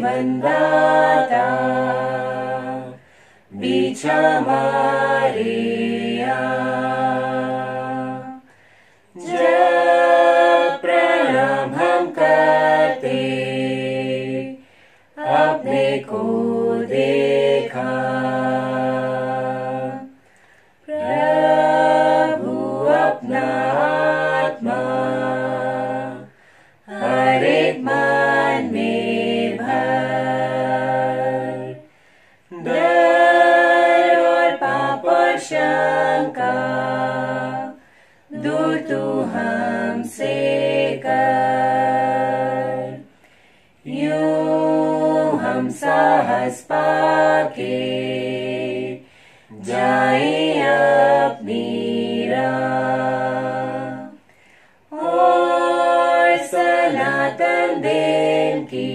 जीवनदाता बिछा मारिया जब प्रणाम हम करते अपने को देखा प्रभु अपना आत्मा हर एक मन में भर डर और पाप और शंका दूर तू हमसे कर यूं हम साहस पाके जाए अपनी राह और सनातन दिन की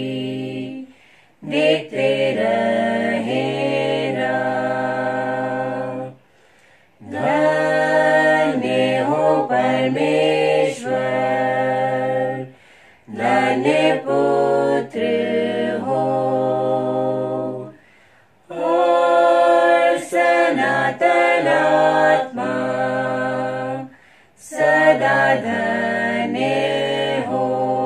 देखते रहे राह। धन्य हो परमेश्वर धन्य पुत्र हो और सनातन आत्मा सदा धन्य हो।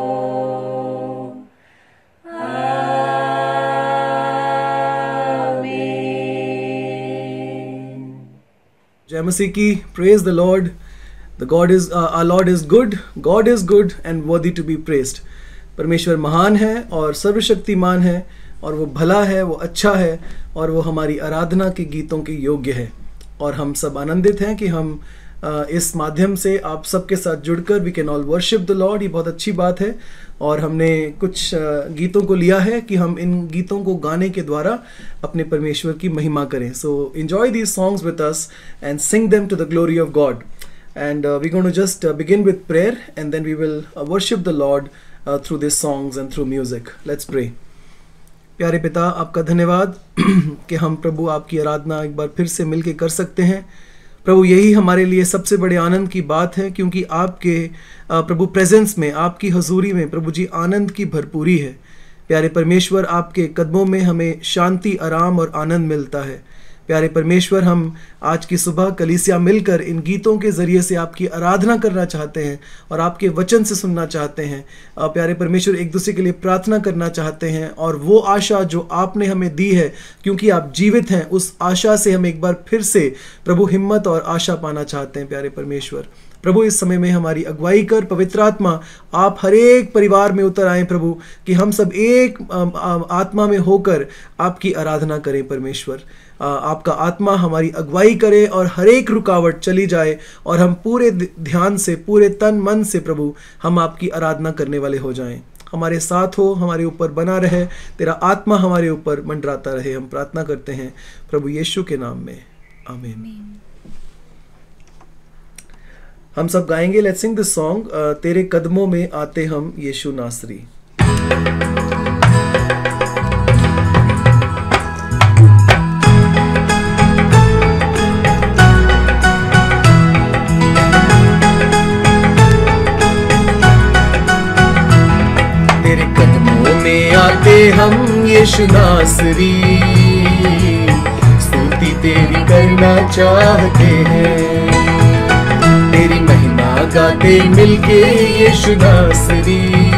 जय मसीह की। Praise the Lord. The God is our Lord is good, God is good and worthy to be praised. परमेश्वर महान है और सर्वशक्तिमान है और वो भला है, वो अच्छा है और वो हमारी आराधना के गीतों के योग्य है। और हम सब आनंदित हैं कि हम इस माध्यम से आप सबके साथ जुड़कर we can all worship the Lord. ये बहुत अच्छी बात है और हमने कुछ गीतों को लिया है कि हम इन गीतों को गाने के द्वारा अपने परमेश्वर की महिमा करें। So enjoy these songs with us and sing them to the glory of God. And we going to just begin with prayer and then we will worship the Lord through this songs and through music. Let's pray. प्यारे पिता, आपका धन्यवाद कि हम प्रभु आपकी आराधना एक बार फिर से मिलके कर सकते हैं। प्रभु, यही हमारे लिए सबसे बड़े आनंद की बात है क्योंकि आपके प्रभु प्रेजेंस में, आपकी हजूरी में प्रभु जी आनंद की भरपूरी है। प्यारे परमेश्वर, आपके कदमों में हमें शांति, आराम और आनंद मिलता है। प्यारे परमेश्वर, हम आज की सुबह कलीसिया मिलकर इन गीतों के ज़रिए से आपकी आराधना करना चाहते हैं और आपके वचन से सुनना चाहते हैं। प्यारे परमेश्वर, एक दूसरे के लिए प्रार्थना करना चाहते हैं और वो आशा जो आपने हमें दी है क्योंकि आप जीवित हैं, उस आशा से हम एक बार फिर से प्रभु हिम्मत और आशा पाना चाहते हैं। प्यारे परमेश्वर प्रभु, इस समय में हमारी अगुवाई कर, पवित्र आत्मा आप हर एक परिवार में उतर आए प्रभु, कि हम सब एक आत्मा में होकर आपकी आराधना करें। परमेश्वर, आपका आत्मा हमारी अगुवाई करे और हर एक रुकावट चली जाए और हम पूरे ध्यान से, पूरे तन मन से प्रभु हम आपकी आराधना करने वाले हो जाएं। हमारे साथ हो, हमारे ऊपर बना रहे, तेरा आत्मा हमारे ऊपर मंडराता रहे। हम प्रार्थना करते हैं प्रभु यीशु के नाम में, आमीन। हम सब गाएंगे, लेट्स सिंग दिस सॉन्ग, तेरे कदमों में आते हम यीशु नासरी। तेरे कदमों में आते हम यीशु नासरी, स्तुति तेरी करना चाहते हैं। तेरी महिमा गाते मिलके यीशु नासरी,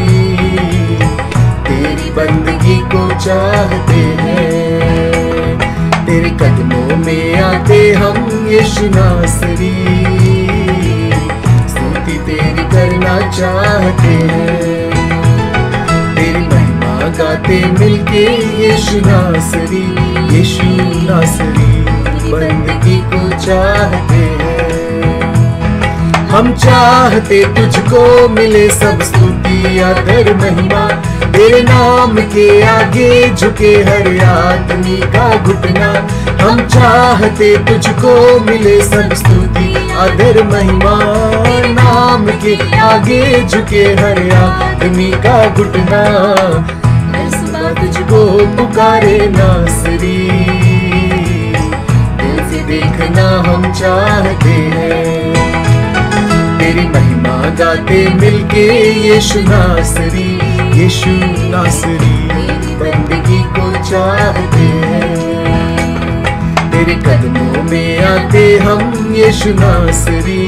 तेरी बंदगी को चाहते हैं। तेरे कदमों में आते हम यीशु नासरी, स्तुति तेरी करना चाहते हैं। तेरी महिमा गाते मिलके यीशु नासरी, यीशु नासरी बंदगी को चाहते हैं। हम चाहते तुझको मिले सब स्तुति आदर महिमा, तेरे नाम के आगे झुके हर आदमी का घुटना। हम चाहते तुझको मिले सब स्तुति आदर महिमा, नाम के आगे झुके हर आदमी का घुटना। तुझको पुकारे नासरी, दिल से देखना हम चाहते हैं। तेरी महिमा गाते मिलके यीशु नासरी, यीशु नासरी बंदगी को चाहते हैं। तेरे कदमों में आते हम यीशु नासरी,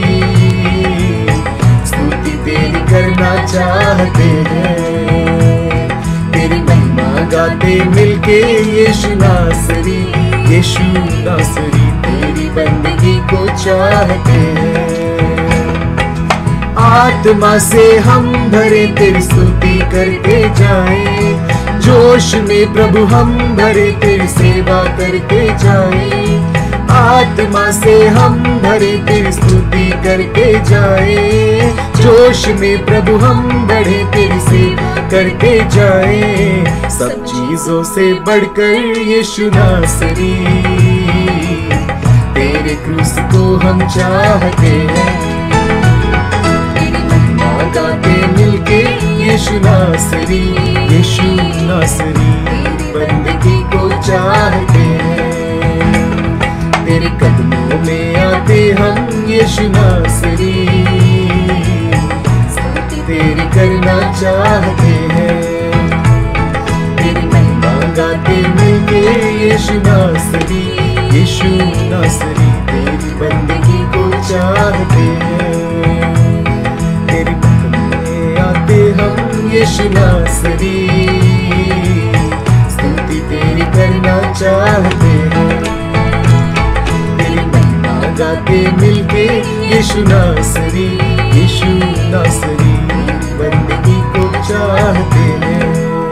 स्तुति तेरी करना चाहते हैं। तेरी महिमा गाते मिलके यीशु नासरी, यीशु नासरी तेरी बंदगी को चाहते हैं। आत्मा से हम भरे तेरी स्तुति करते जाएं, जोश में प्रभु हम भरे तेरी सेवा करते जाएं। आत्मा से हम भरे तेरी स्तुति करते जाएं, जोश में प्रभु हम बढ़े तेरी सेवा करते जाएं। सब चीजों से बढ़कर यीशु नासरी तेरे क्रूस को हम चाहते हैं। गाते मिलके यीशु नासरी, यीशु नासरी बंदगी को चाहते हैं। तेरे कदमों में आते हम यीशु नासरी, तेरी करना चाहते हैं। तेरी महिमा गाते मिलके यीशु नासरी, यीशु नासरी तेरी बंदगी को चाहते हैं। तेरी आते हम यीशु नासरी, स्तुति तेरी करना चाहते हैं। तेरी महिमा गाते मिलके यीशु नासरी, यीशु नासरी बंदगी को चाहते हैं।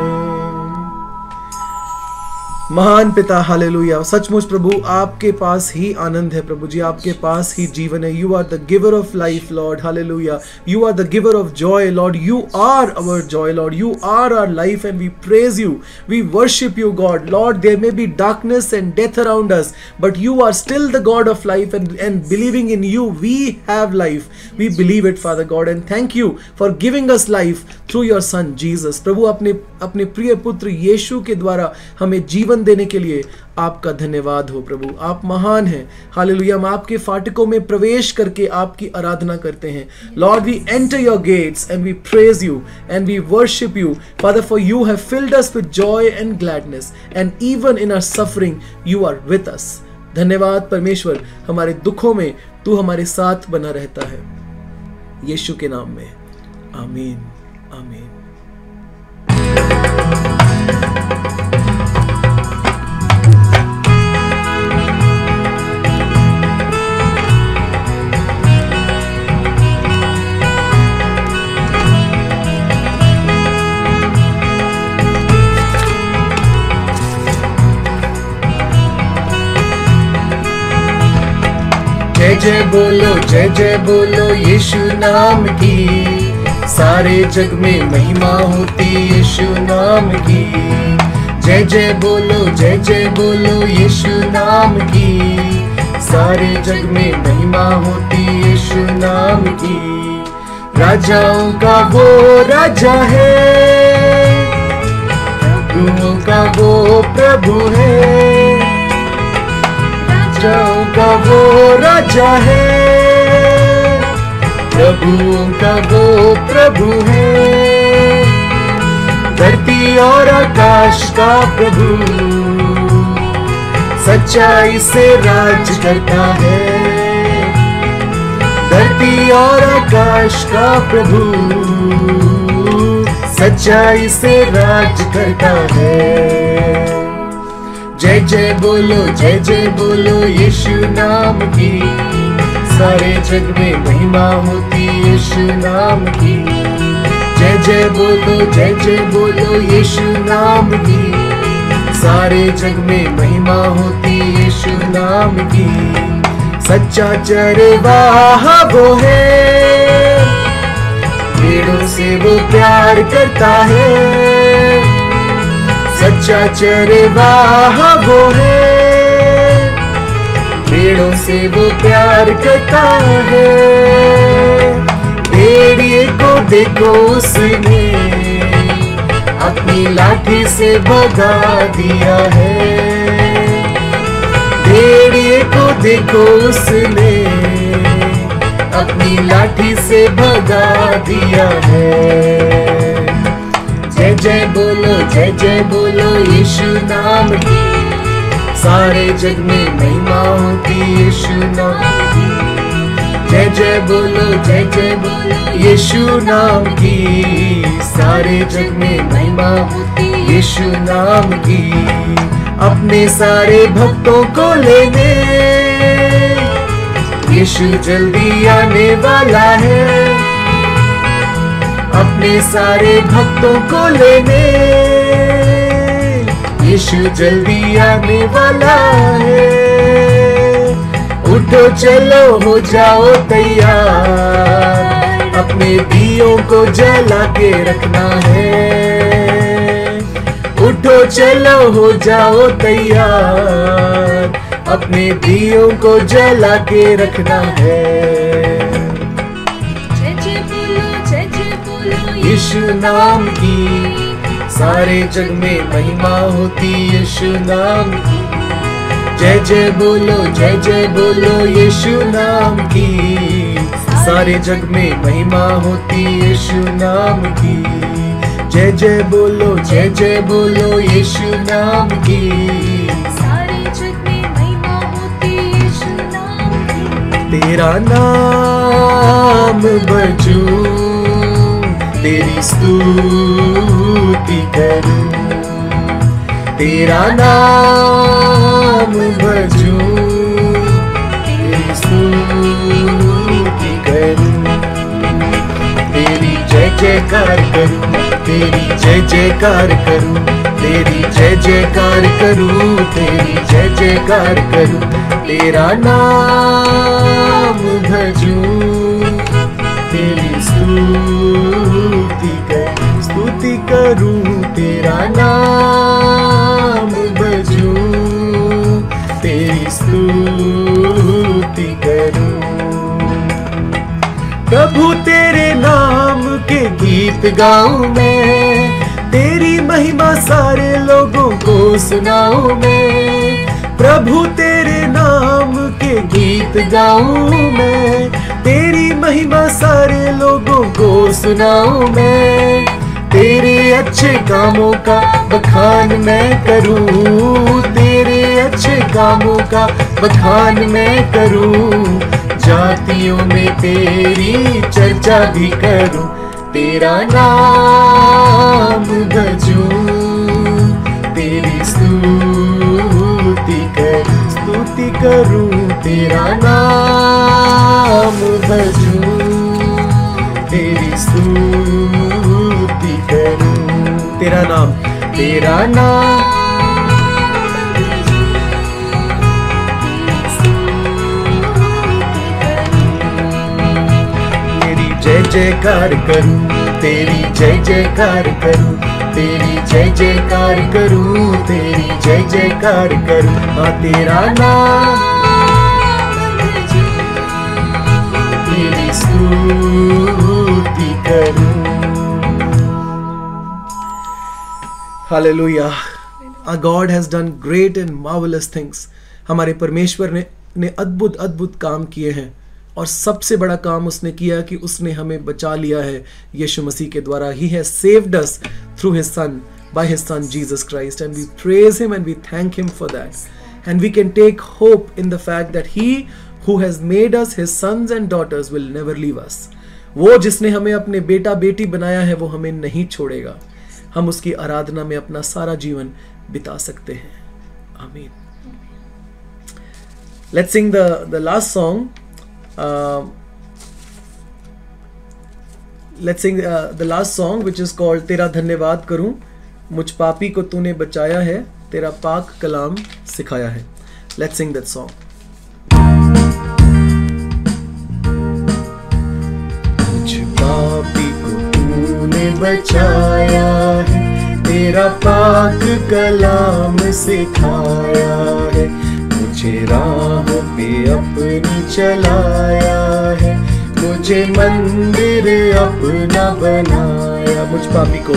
महान पिता, हालेलुया। सचमुच प्रभु आपके पास ही आनंद है प्रभु जी, आपके पास ही जीवन है। You are the giver of life Lord, hallelujah. You are the giver of joy Lord, you are our joy Lord, you are our life and we praise you, we worship you God. Lord, there may be darkness and death around us, but you are still the God of life, and believing in you we have life. We believe it Father God, and thank you for giving us life through your son Jesus. प्रभु अपने प्रिय पुत्र यीशु के द्वारा हमें जीवन देने के लिए आपका धन्यवाद हो प्रभु। आप महान हैं, हालेलुया। हम आपके फाटकों में प्रवेश करके आपकी आराधना करते हैं। Lord, we enter your gates and we praise you and we worship you father, for you have filled us with joy and gladness and even in our suffering you are with us. धन्यवाद परमेश्वर, हमारे दुखों में तू हमारे साथ बना रहता है। यीशु के नाम में आमीन, आमीन। जय जय बोलो यीशु नाम की, सारे जग में महिमा होती यीशु नाम की। जय जय बोलो यीशु नाम की, सारे जग में महिमा होती यीशु नाम की। राजाओं का वो राजा है, प्रभुओं का वो प्रभु है। राजाओं का वो राजा है, प्रभुओं का वो प्रभु है। धरती और आकाश का प्रभु, सच्चाई से राज करता है। धरती और आकाश का प्रभु, सच्चाई से राज करता है। जय जय बोलो यीशु नाम की, सारे जग में महिमा होती यीशु नाम की। जय जय बोलो यीशु नाम की, सारे जग में महिमा होती यीशु नाम की। सच्चा चरवाह वो है, भेड़ों से वो प्यार करता है। सच्चा चरवाह वो है, भेड़ों से वो प्यार करता है। भेड़िए को देखो उसने अपनी लाठी से भगा दिया है। भेड़िए को देखो उसने अपनी लाठी से भगा दिया है। जय जय बोलो यीशु नाम की, सारे जग में महिमा होती यीशु नाम की। जय जय बोलो यीशु नाम की, सारे जग में महिमा होती यीशु नाम की। अपने सारे भक्तों को लेने यीशु जल्दी आने वाला है, अपने सारे भक्तों को लेने यीशु जल्दी आने वाला है। उठो चलो हो जाओ तैयार, अपने दियों को जला के रखना है। उठो चलो हो जाओ तैयार, अपने दियों को जला के रखना है। जय जय बोलो यीशु नाम की, सारे जग में महिमा होती यीशु नाम की। जय जय बोलो यीशु नाम की, सारे जग में महिमा होती यीशु नाम की। जय जय बोलो यीशु नाम की, सारे जग में महिमा होती यीशु नाम की। तेरा नाम बजूं, तेरी स्तुति करूं, तेरा नाम बजूं, तेरी स्तुति करूं, तेरी जय जयकार करूं, तेरी जय जयकार करूं, तेरी जय जयकार करूं, तेरी जय जयकार करूं। तेरा नाम भजूं, तेरी स्तुति करूं, तेरा नाम भजूं, तेरी स्तुति करूं। प्रभु तेरे नाम के गीत गाऊं मैं, तेरी महिमा सारे लोगों को सुनाऊं मैं। प्रभु तेरे नाम के गीत गाऊं मैं, तेरी महिमा सारे लोगों को सुनाऊं मैं। तेरे अच्छे कामों का बखान मैं करूं, तेरे अच्छे कामों का बखान मैं करूं। जातियों में तेरी चर्चा भी करूं, तेरा नाम भजूं, तेरी स्तुति करूं, तेरा नाम भजूं, तेरी स्तुति करूं। तेरा नाम जय जयकार करूं, तेरी जय जयकार करूं, तेरी जय जयकार करूं, तेरी जय जयकार करूं। हाँ तेरा नाम, तेरी स्तुति करूं। Hallelujah. Our God has done great and marvelous things. हमारे परमेश्वर ने अद्भुत अद्भुत काम किए हैं, और सबसे बड़ा काम उसने किया कि उसने हमें बचा लिया है यीशु मसीह के द्वारा। He has saved us through his son, by his son Jesus Christ, and we praise him and we thank him for that. And we can take hope in the fact that he who has made us his sons and daughters will never leave us. वो जिसने हमें अपने बेटा बेटी बनाया है वो हमें नहीं छोड़ेगा। हम उसकी आराधना में अपना सारा जीवन बिता सकते हैं। आमीन। Let's sing the last song. Let's sing the last song which is called तेरा धन्यवाद करूं, मुझ पापी को तूने बचाया है, तेरा पाक कलाम सिखाया है। Let's sing that song. मुझ पापी को तूने बचाया है, तेरा पाक कलाम सिखाया है। मुझे राह पे अपनी चलाया है, मुझे मंदिर अपना बनाया। मुझ पापी को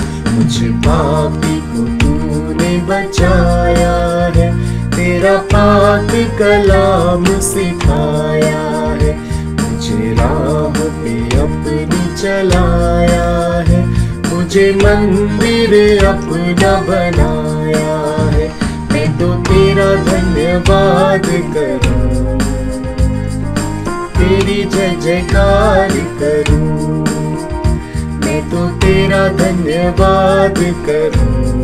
तूने बचाया है, तेरा पाक कलाम सिखाया है। मुझे राह पे अपनी चलाया है, मुझे मुझे मंदिर अपना बनाया है, मैं तो तेरा धन्यवाद करूं, तेरी जय जयकार करूं, मैं तो तेरा धन्यवाद करूं,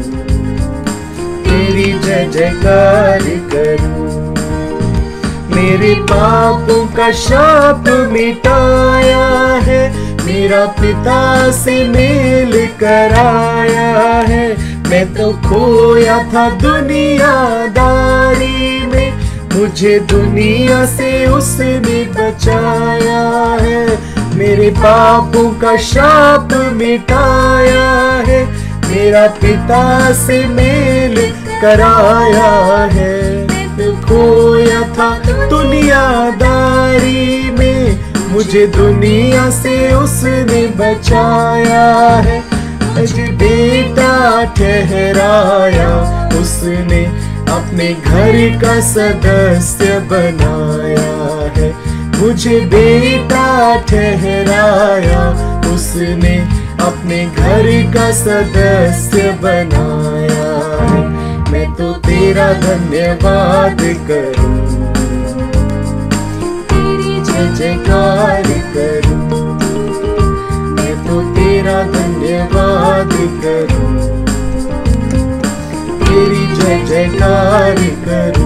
तेरी जय जयकार करूं। मेरे पापों का शाप मिटाया है, मेरा पिता से मेल कराया है, मैं तो खोया था दुनियादारी में, मुझे दुनिया से उसने बचाया है। मेरे पापों का शाप मिटाया है, मेरा पिता से मेल कराया है, खोया था दुनियादारी में, मुझे दुनिया से उसने बचाया है। मुझे बेटा ठहराया उसने, अपने घर का सदस्य बनाया है, मुझे बेटा ठहराया उसने, अपने घर का सदस्य बनाया है, मैं तो तेरा धन्यवाद करूं, तेरी जय जयकार करूं, मैं तो तेरा धन्यवाद करूं, तेरी जय जयकार करूं।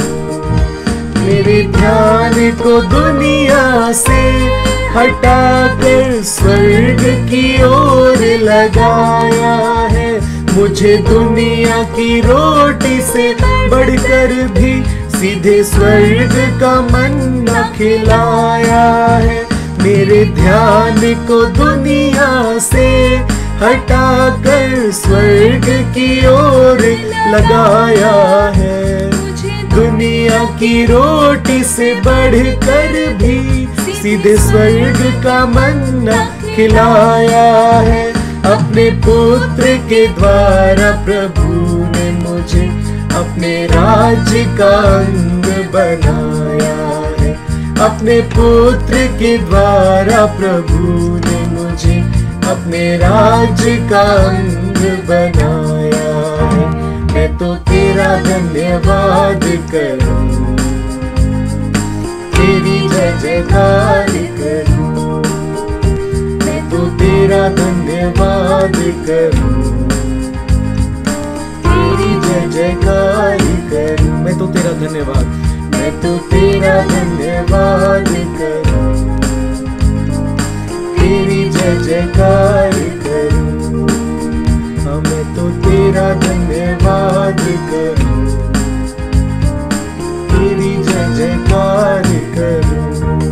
मेरे ध्यान को दुनिया से हटाकर स्वर्ग की ओर लगाया है, मुझे दुनिया की रोटी से बढ़कर भी सीधे स्वर्ग का मन्ना खिलाया है। मेरे ध्यान को दुनिया से हटाकर स्वर्ग की ओर लगाया है, दुनिया की रोटी से बढ़कर भी सीधे स्वर्ग का मन्ना खिलाया है। अपने पुत्र के द्वारा प्रभु ने मुझे अपने राज्य का अंग बनाया है, अपने पुत्र के द्वारा प्रभु ने मुझे अपने राज्य का अंग बनाया है, मैं तो तेरा धन्यवाद करूं, तेरी जय जयकार करूं, मैं तो तेरा धन्यवाद करूं, तेरी जय जयकार करूं, मैं तो तेरा धन्यवाद, मैं तो तेरा धन्यवाद करूं, तेरी जय जयकार करूं, हाँ मैं तो तेरा धन्यवाद करूं, तेरी जय जयकार करूं।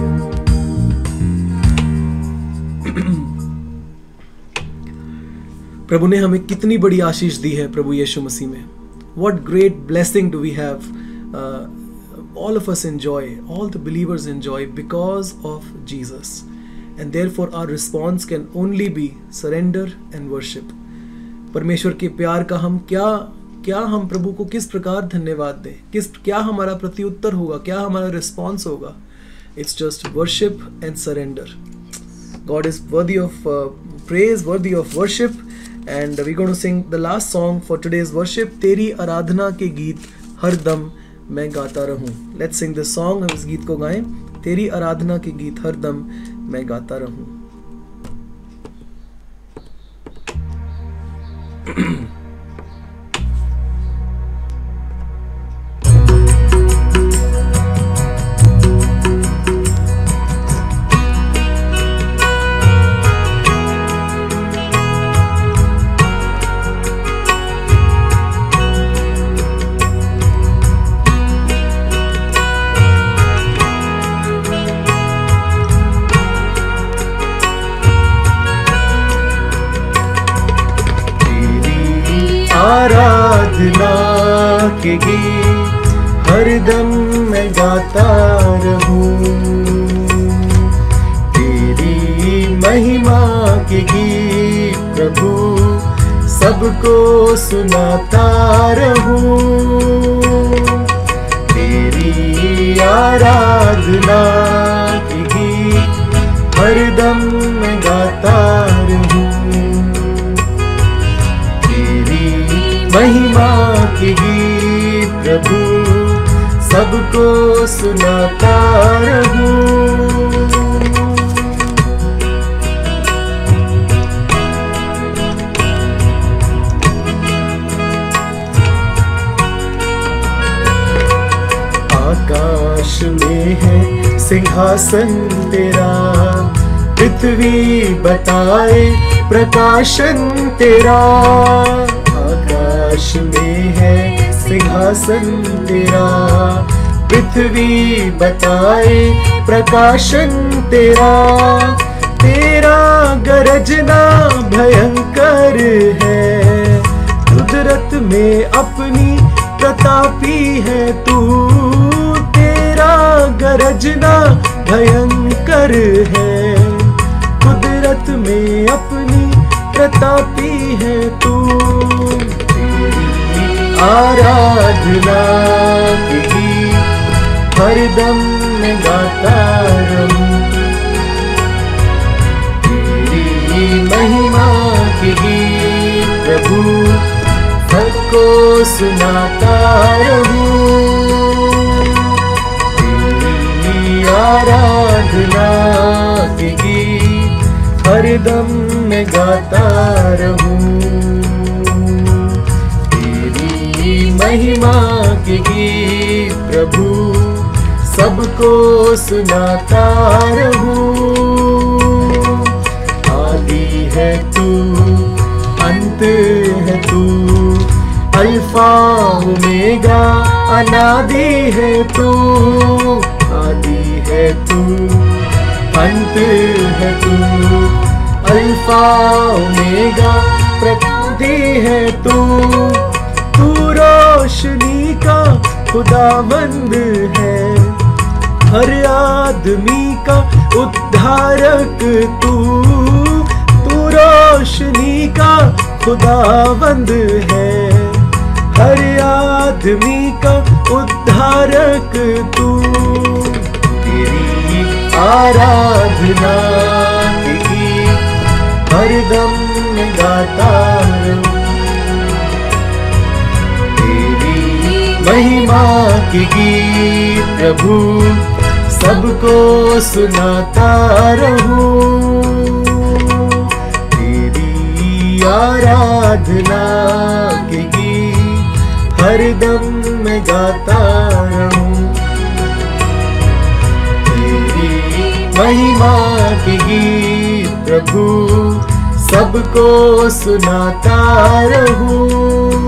प्रभु ने हमें कितनी बड़ी आशीष दी है प्रभु यीशु मसीह में। What great blessing do we have, all of us enjoy, all the believers enjoy because of Jesus, and therefore our response can only be surrender and worship. परमेश्वर के प्यार का हम क्या हम प्रभु को किस प्रकार धन्यवाद दें, क्या हमारा प्रत्युत्तर होगा, क्या हमारा रिस्पॉन्स होगा? It's just worship and surrender. God is worthy of praise, worthy of worship, and we're going to sing the last song for today's worship. तेरी आराधना के गीत हर दम मैं गाता रहूं. Let's sing this song. हम इस गीत को गाएं. तेरी आराधना के गीत हर दम मैं गाता रहूं. आराधना के गीत हर दम मैं गाता रहूं, तेरी महिमा के गीत प्रभु सबको सुनाता रहूं, तेरी आराधना के गीत हर दम मैं गाता रहूं, महिमा के गीत प्रभु सबको सुनाता रहूं। आकाश में है सिंहासन तेरा, पृथ्वी बताए प्रकाशन तेरा। आकाश में है सिंहासन तेरा, पृथ्वी बताए प्रकाशन तेरा। तेरा गरजना भयंकर है, कुदरत में अपनी प्रतापी है तू। तेरा गरजना भयंकर है, कुदरत में अपनी प्रतापी है तू। आराधना की गीत हरदम मैं गाता रहूं, तेरी महिमा की गीत प्रभु सबको सुनाता रहूं। तेरी आराधना की गीत हरदम मैं गाता रहूं, तेरी महिमा के गीत प्रभु सबको सुनाता रहूं। आदि है तू, अंत है तू, अल्फा ओमेगा अनादि है तू। आदि है तू, अंत है तू, अल्फा ओमेगा प्रकृति है तू। तू रोशनी का खुदावंद है, हर आदमी का उद्धारक तू। तू रोशनी का खुदावंद है, हर आदमी का उद्धारक तू। तेरी आराधना की गीत हरदम मैं गाता रहूं, तेरी महिमा की गीत प्रभु सबको सुनाता रहूं। तेरी आराधना की गीत हरदम मैं गाता रहूं, महिमा के गीत प्रभु सबको सुनाता रहूं।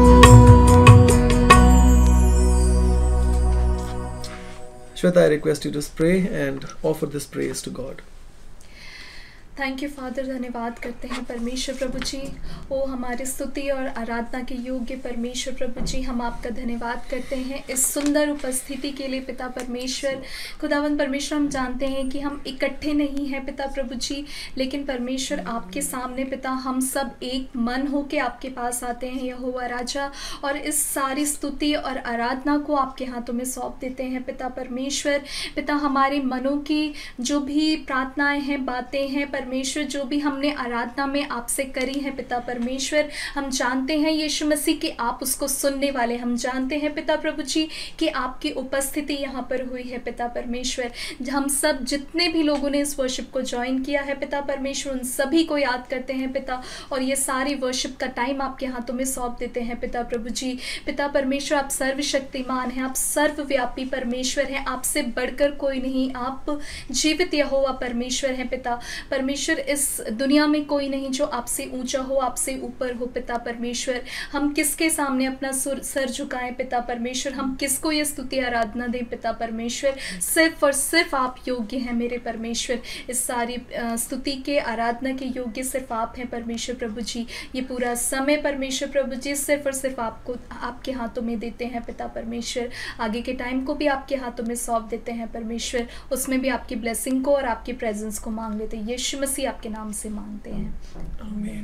Shweta, I request you to pray and offer this praise to God. Thank you father, धन्यवाद करते हैं परमेश्वर प्रभु जी। ओ हमारे स्तुति और आराधना के योग्य परमेश्वर प्रभु जी, हम आपका धन्यवाद करते हैं इस सुंदर उपस्थिति के लिए पिता परमेश्वर। खुदावंद परमेश्वर, हम जानते हैं कि हम इकट्ठे नहीं हैं पिता प्रभु जी, लेकिन परमेश्वर आपके सामने पिता हम सब एक मन हो के आपके पास आते हैं यहोवा राजा, और इस सारी स्तुति और आराधना को आपके हाथों में सौंप देते हैं पिता परमेश्वर। पिता हमारे मनों की जो भी प्रार्थनाएं हैं, बातें हैं परमेश्वर, जो भी हमने आराधना में आपसे करी है पिता परमेश्वर, हम जानते हैं यीशु मसीह कि आप उसको सुनने वाले। हम जानते हैं पिता प्रभु जी कि आपकी उपस्थिति यहाँ पर हुई है पिता परमेश्वर। हम सब जितने भी लोगों ने इस वर्शिप को ज्वाइन किया है पिता परमेश्वर, उन सभी को याद करते हैं पिता, और ये सारी वर्शिप का टाइम आपके हाथों में सौंप देते हैं पिता प्रभु जी। पिता परमेश्वर, आप सर्वशक्तिमान हैं, आप सर्वव्यापी परमेश्वर हैं, आपसे बढ़कर कोई नहीं। आप जीवित यहोवा परमेश्वर हैं पिता परमेश्वर। इस दुनिया में कोई नहीं जो आपसे ऊंचा हो, आपसे ऊपर हो पिता परमेश्वर। हम किसके सामने अपना सर झुकाएं पिता परमेश्वर, हम किसको ये स्तुति आराधना दें पिता परमेश्वर। सिर्फ और सिर्फ आप योग्य हैं मेरे परमेश्वर। इस सारी स्तुति के आराधना के योग्य सिर्फ आप हैं परमेश्वर प्रभु जी। ये पूरा समय परमेश्वर प्रभु जी सिर्फ और सिर्फ आपको, आपके हाथों में देते हैं पिता परमेश्वर। आगे के टाइम को भी आपके हाथों में सौंप देते हैं परमेश्वर, उसमें भी आपकी ब्लेसिंग को और आपकी प्रेजेंस को मांग लेते हैं। यीशु मसीह आपके नाम से मांगते हैं, आमीन।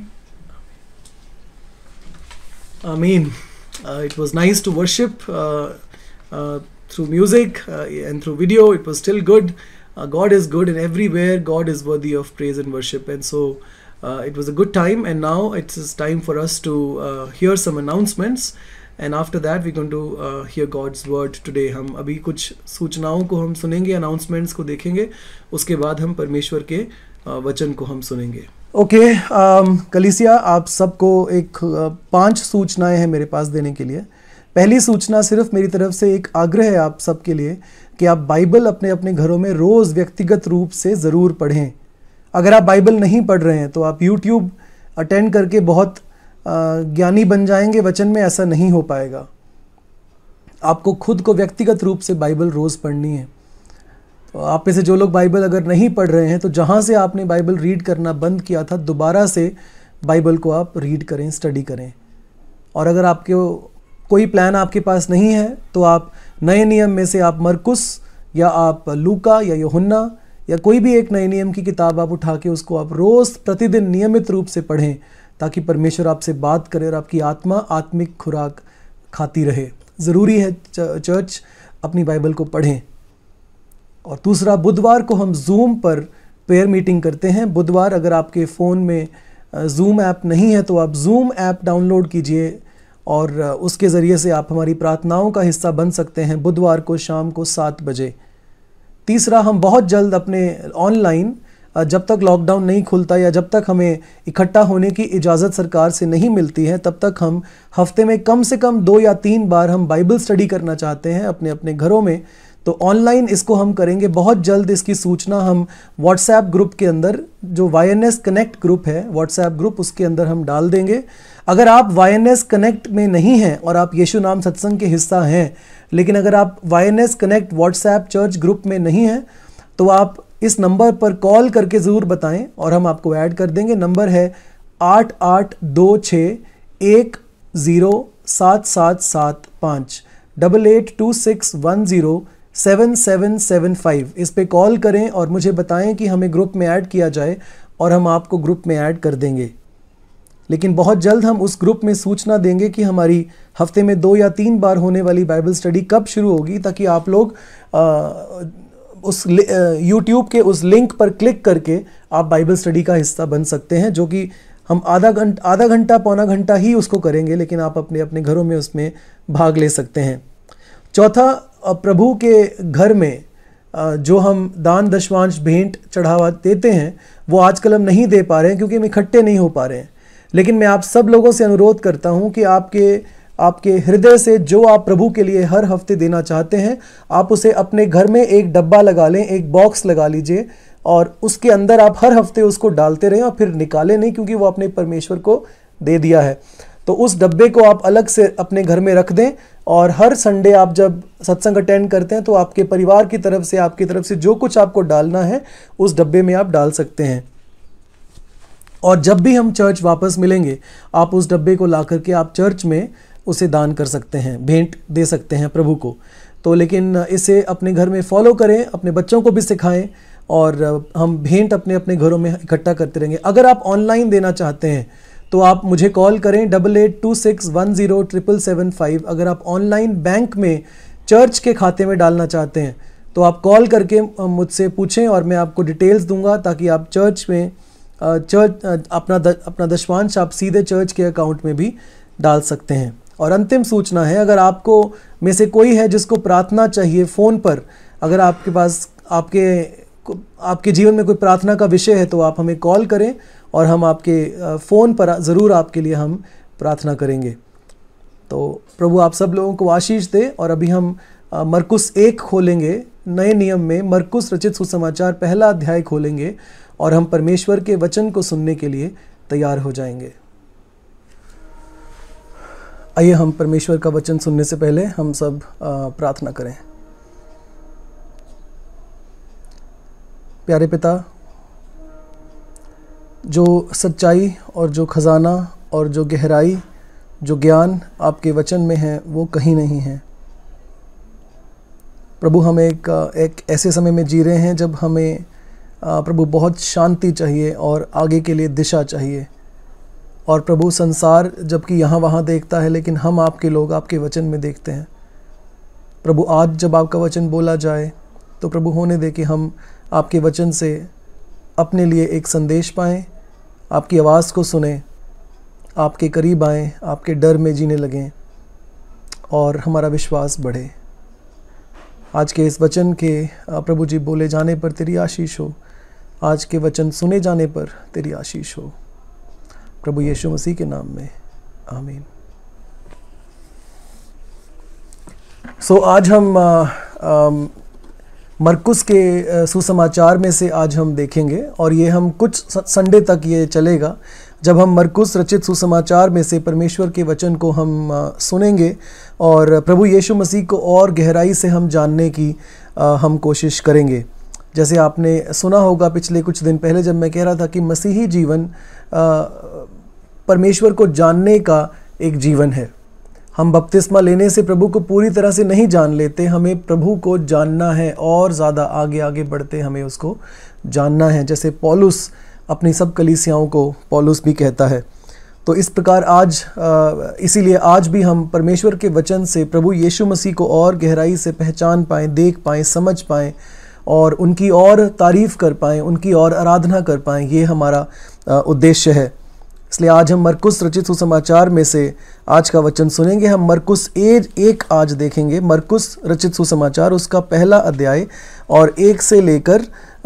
Amen. It was nice to worship through music and through video. It was still good. God is good, and everywhere God is worthy of praise and worship. And so It was a good time, and now it's time for us to hear some announcements, and after that we're going to hear God's word today. हम अभी कुछ सूचनाओं को हम सुनेंगे, announcements को देखेंगे, उसके बाद हम परमेश्वर के वचन को हम सुनेंगे. ओके, कलीसिया, आप सबको एक 5 सूचनाएं हैं मेरे पास देने के लिए. पहली सूचना सिर्फ मेरी तरफ से एक आग्रह है आप सबके लिए कि आप बाइबल अपने अपने घरों में रोज़ व्यक्तिगत रूप से ज़रूर पढ़ें. अगर आप बाइबल नहीं पढ़ रहे हैं तो आप YouTube अटेंड करके बहुत ज्ञानी बन जाएंगे वचन में, ऐसा नहीं हो पाएगा. आपको खुद को व्यक्तिगत रूप से बाइबल रोज़ पढ़नी है. तो आप में से जो लोग बाइबल अगर नहीं पढ़ रहे हैं तो जहाँ से आपने बाइबल रीड करना बंद किया था, दोबारा से बाइबल को आप रीड करें, स्टडी करें. और अगर आपके कोई प्लान आपके पास नहीं है तो आप नए नियम में से आप मरकुस या आप लूका या यूहन्ना या कोई भी एक नए नियम की किताब आप उठा के उसको आप रोज़ प्रतिदिन नियमित रूप से पढ़ें, ताकि परमेश्वर आपसे बात करे और आपकी आत्मा आत्मिक खुराक खाती रहे. ज़रूरी है चर्च अपनी बाइबल को पढ़ें. और दूसरा, बुधवार को हम जूम पर प्रेयर मीटिंग करते हैं. बुधवार अगर आपके फ़ोन में जूम ऐप नहीं है तो आप जूम ऐप डाउनलोड कीजिए और उसके ज़रिए से आप हमारी प्रार्थनाओं का हिस्सा बन सकते हैं बुधवार को शाम को 7 बजे. तीसरा, हम बहुत जल्द अपने ऑनलाइन, जब तक लॉकडाउन नहीं खुलता या जब तक हमें इकट्ठा होने की इजाज़त सरकार से नहीं मिलती है, तब तक हम हफ्ते में कम से कम 2 या 3 बार हम बाइबल स्टडी करना चाहते हैं अपने अपने घरों में. तो ऑनलाइन इसको हम करेंगे बहुत जल्द. इसकी सूचना हम व्हाट्सएप ग्रुप के अंदर, जो YNS कनेक्ट ग्रुप है व्हाट्सएप ग्रुप, उसके अंदर हम डाल देंगे. अगर आप YNS कनेक्ट में नहीं हैं और आप यीशु नाम सत्संग के हिस्सा हैं, लेकिन अगर आप YNS connect WhatsApp church group में नहीं हैं, तो आप इस नंबर पर कॉल करके ज़रूर बताएं और हम आपको ऐड कर देंगे. नंबर है 8826107775 8826107775. इस पे कॉल करें और मुझे बताएं कि हमें ग्रुप में ऐड किया जाए और हम आपको ग्रुप में ऐड कर देंगे. लेकिन बहुत जल्द हम उस ग्रुप में सूचना देंगे कि हमारी हफ्ते में 2 या 3 बार होने वाली बाइबल स्टडी कब शुरू होगी, ताकि आप लोग उस YouTube के उस लिंक पर क्लिक करके आप बाइबल स्टडी का हिस्सा बन सकते हैं, जो कि हम आधा घंटा पौना घंटा ही उसको करेंगे, लेकिन आप अपने अपने घरों में उसमें भाग ले सकते हैं. चौथा, प्रभु के घर में जो हम दान दशवांश भेंट चढ़ावा देते हैं वो आजकल हम नहीं दे पा रहे हैं क्योंकि हम इकट्ठे नहीं हो पा रहे हैं. लेकिन मैं आप सब लोगों से अनुरोध करता हूं कि आपके हृदय से जो आप प्रभु के लिए हर हफ्ते देना चाहते हैं, आप उसे अपने घर में एक डब्बा लगा लें, एक बॉक्स लगा लीजिए और उसके अंदर आप हर हफ्ते उसको डालते रहें और फिर निकालें नहीं, क्योंकि वो अपने परमेश्वर को दे दिया है. तो उस डब्बे को आप अलग से अपने घर में रख दें और हर संडे आप जब सत्संग अटेंड करते हैं तो आपके परिवार की तरफ से, आपकी तरफ से जो कुछ आपको डालना है उस डब्बे में आप डाल सकते हैं. और जब भी हम चर्च वापस मिलेंगे, आप उस डब्बे को ला करके आप चर्च में उसे दान कर सकते हैं, भेंट दे सकते हैं प्रभु को. तो लेकिन इसे अपने घर में फॉलो करें, अपने बच्चों को भी सिखाएं और हम भेंट अपने अपने घरों में इकट्ठा करते रहेंगे. अगर आप ऑनलाइन देना चाहते हैं तो आप मुझे कॉल करें 8826107775. अगर आप ऑनलाइन बैंक में चर्च के खाते में डालना चाहते हैं तो आप कॉल करके मुझसे पूछें और मैं आपको डिटेल्स दूंगा, ताकि आप चर्च में अपना दशवांश आप सीधे चर्च के अकाउंट में भी डाल सकते हैं. और अंतिम सूचना है, अगर आपको में से कोई है जिसको प्रार्थना चाहिए फ़ोन पर, अगर आपके पास आपके जीवन में कोई प्रार्थना का विषय है तो आप हमें कॉल करें और हम आपके फ़ोन पर ज़रूर आपके लिए हम प्रार्थना करेंगे. तो प्रभु आप सब लोगों को आशीष दे. और अभी हम मरकुस 1 खोलेंगे, नए नियम में मरकुस रचित सुसमाचार पहला अध्याय खोलेंगे और हम परमेश्वर के वचन को सुनने के लिए तैयार हो जाएंगे. आइए हम परमेश्वर का वचन सुनने से पहले हम सब प्रार्थना करें. प्यारे पिता, जो सच्चाई और जो खजाना और जो गहराई, जो ज्ञान आपके वचन में है वो कहीं नहीं है. प्रभु हम एक ऐसे समय में जी रहे हैं जब हमें प्रभु बहुत शांति चाहिए और आगे के लिए दिशा चाहिए. और प्रभु संसार जबकि यहाँ वहाँ देखता है, लेकिन हम आपके लोग आपके वचन में देखते हैं. प्रभु आज जब आपका वचन बोला जाए तो प्रभु होने दे कि हम आपके वचन से अपने लिए एक संदेश पाएं, आपकी आवाज़ को सुने, आपके करीब आएँ, आपके डर में जीने लगें और हमारा विश्वास बढ़े। आज के इस वचन के प्रभु जी बोले जाने पर तेरी आशीष हो, आज के वचन सुने जाने पर तेरी आशीष हो, प्रभु यीशु मसीह के नाम में, आमीन। आज हम मरकुस के सुसमाचार में से आज हम देखेंगे और ये हम कुछ संडे तक ये चलेगा जब हम मरकुस रचित सुसमाचार में से परमेश्वर के वचन को हम सुनेंगे और प्रभु यीशु मसीह को और गहराई से हम जानने की हम कोशिश करेंगे। जैसे आपने सुना होगा पिछले कुछ दिन पहले जब मैं कह रहा था कि मसीही जीवन परमेश्वर को जानने का एक जीवन है। हम बपतिस्मा लेने से प्रभु को पूरी तरह से नहीं जान लेते, हमें प्रभु को जानना है और ज़्यादा आगे आगे बढ़ते हमें उसको जानना है। जैसे पौलुस अपनी सब कलीसियाओं को पौलुस भी कहता है। तो इस प्रकार आज इसीलिए आज भी हम परमेश्वर के वचन से प्रभु यीशु मसीह को और गहराई से पहचान पाएँ, देख पाएँ, समझ पाएँ और उनकी और तारीफ़ कर पाएँ, उनकी और आराधना कर पाएँ, ये हमारा उद्देश्य है। इसलिए आज हम मरकुस रचित सुसमाचार में से आज का वचन सुनेंगे। हम मरकुस 1 आज देखेंगे, मरकुस रचित सुसमाचार उसका पहला अध्याय और 1 से लेकर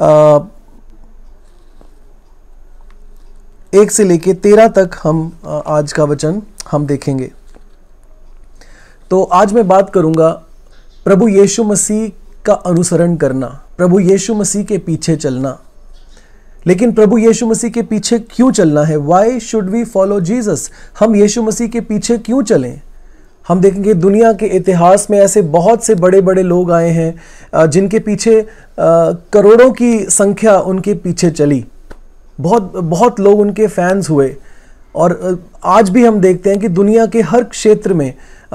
13 तक हम आज का वचन हम देखेंगे। तो आज मैं बात करूंगा प्रभु यीशु मसीह का अनुसरण करना, प्रभु यीशु मसीह के पीछे चलना। लेकिन प्रभु यीशु मसीह के पीछे क्यों चलना है? Why should we follow Jesus? हम यीशु मसीह के पीछे क्यों चलें? हम देखेंगे दुनिया के इतिहास में ऐसे बहुत से बड़े बड़े लोग आए हैं जिनके पीछे करोड़ों की संख्या उनके पीछे चली, बहुत लोग उनके फैंस हुए। और आज भी हम देखते हैं कि दुनिया के हर क्षेत्र में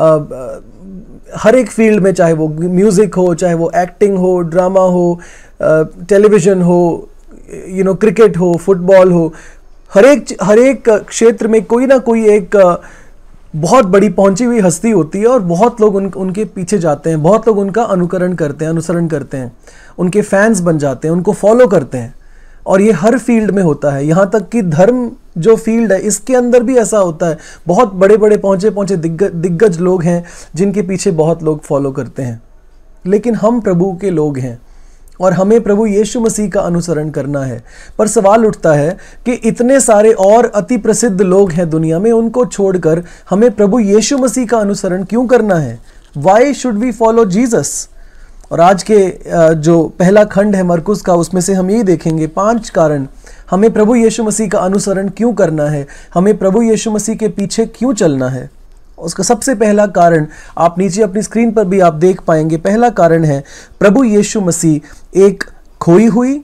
हर एक फील्ड में, चाहे वो म्यूज़िक हो, चाहे वो एक्टिंग हो, ड्रामा हो, टेलीविज़न हो, क्रिकेट हो, फुटबॉल हो, हर एक क्षेत्र में कोई ना कोई एक बहुत बड़ी पहुंची हुई हस्ती होती है और बहुत लोग उनके पीछे जाते हैं, बहुत लोग उनका अनुसरण करते हैं, उनके फैंस बन जाते हैं, उनको फॉलो करते हैं। और ये हर फील्ड में होता है, यहाँ तक कि धर्म जो फील्ड है इसके अंदर भी ऐसा होता है। बहुत बड़े बड़े पहुंचे दिग्गज लोग हैं जिनके पीछे बहुत लोग फॉलो करते हैं। लेकिन हम प्रभु के लोग हैं और हमें प्रभु यीशु मसीह का अनुसरण करना है। पर सवाल उठता है कि इतने सारे और अति प्रसिद्ध लोग हैं दुनिया में, उनको छोड़कर हमें प्रभु यीशु मसीह का अनुसरण क्यों करना है? Why should we follow Jesus? और आज के जो पहला खंड है मरकुस का, उसमें से हम यही देखेंगे 5 कारण हमें प्रभु यीशु मसीह का अनुसरण क्यों करना है, हमें प्रभु यीशु मसीह के पीछे क्यों चलना है। उसका सबसे पहला कारण आप नीचे अपनी स्क्रीन पर भी आप देख पाएंगे। पहला कारण है प्रभु यीशु मसीह एक खोई हुई,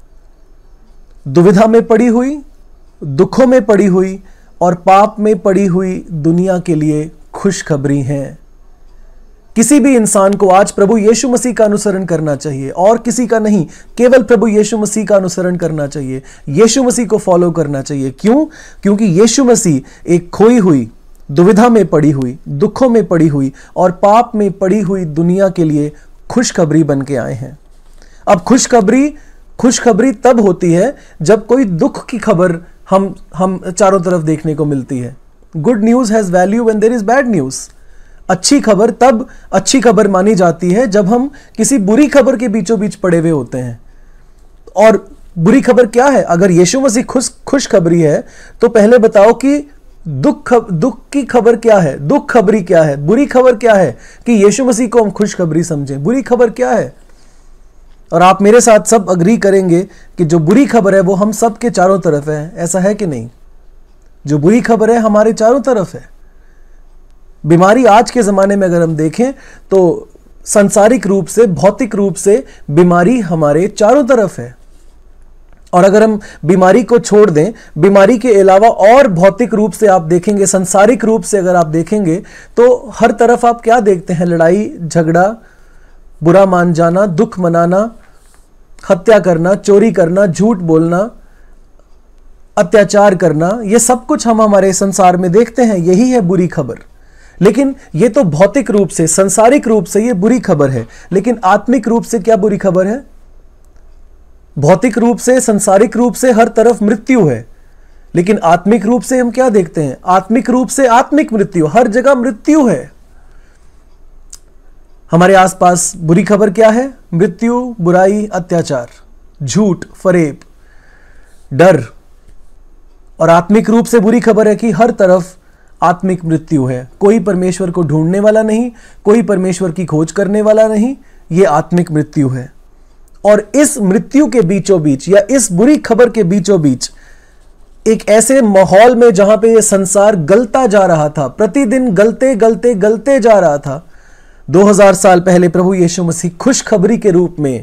दुविधा में पड़ी हुई, दुखों में पड़ी हुई और पाप में पड़ी हुई दुनिया के लिए खुशखबरी है। किसी भी इंसान को आज प्रभु यीशु मसीह का अनुसरण करना चाहिए और किसी का नहीं, केवल प्रभु यीशु मसीह का अनुसरण करना चाहिए, यीशु मसीह को फॉलो करना चाहिए। क्यों? क्योंकि यीशु मसीह एक खोई हुई, दुविधा में पड़ी हुई, दुखों में पड़ी हुई और पाप में पड़ी हुई दुनिया के लिए खुशखबरी बन के आए हैं। अब खुशखबरी तब होती है जब कोई दुख की खबर हम चारों तरफ देखने को मिलती है। Good news has value when there is bad news. अच्छी खबर तब अच्छी खबर मानी जाती है जब हम किसी बुरी खबर के बीचों बीच पड़े हुए होते हैं। और बुरी खबर क्या है? अगर यीशु मसीह खुशखबरी है तो पहले बताओ कि दुख की खबर क्या है, दुख खबरी क्या है, बुरी खबर क्या है कि यीशु मसीह को हम खुशखबरी समझें। बुरी खबर क्या है? और आप मेरे साथ सब अग्री करेंगे कि जो बुरी खबर है वो हम सब के चारों तरफ है। ऐसा है कि नहीं? जो बुरी खबर है हमारे चारों तरफ है। बीमारी आज के ज़माने में अगर हम देखें तो सांसारिक रूप से, भौतिक रूप से बीमारी हमारे चारों तरफ है। और अगर हम बीमारी को छोड़ दें, बीमारी के अलावा और भौतिक रूप से आप देखेंगे, संसारिक रूप से अगर आप देखेंगे तो हर तरफ आप क्या देखते हैं? लड़ाई झगड़ा, बुरा मान जाना, दुख मनाना, हत्या करना, चोरी करना, झूठ बोलना, अत्याचार करना, ये सब कुछ हम हमारे संसार में देखते हैं। यही है बुरी खबर। लेकिन ये तो भौतिक रूप से, संसारिक रूप से ये बुरी खबर है। लेकिन आत्मिक रूप से क्या बुरी खबर है? भौतिक रूप से, संसारिक रूप से हर तरफ मृत्यु है। लेकिन आत्मिक रूप से हम क्या देखते हैं? आत्मिक रूप से आत्मिक मृत्यु, हर जगह मृत्यु है। हमारे आसपास बुरी खबर क्या है? मृत्यु, बुराई, अत्याचार, झूठ, फरेब, डर। और आत्मिक रूप से बुरी खबर है कि हर तरफ आत्मिक मृत्यु है। कोई परमेश्वर को ढूंढने वाला नहीं, कोई परमेश्वर की खोज करने वाला नहीं। यह आत्मिक मृत्यु है। और इस मृत्यु के बीचों बीच या इस बुरी खबर के बीचों बीच एक ऐसे माहौल में जहां पे ये संसार गलता जा रहा था, प्रतिदिन गलते गलते गलते जा रहा था, 2000 साल पहले प्रभु यीशु मसीह खुशखबरी के रूप में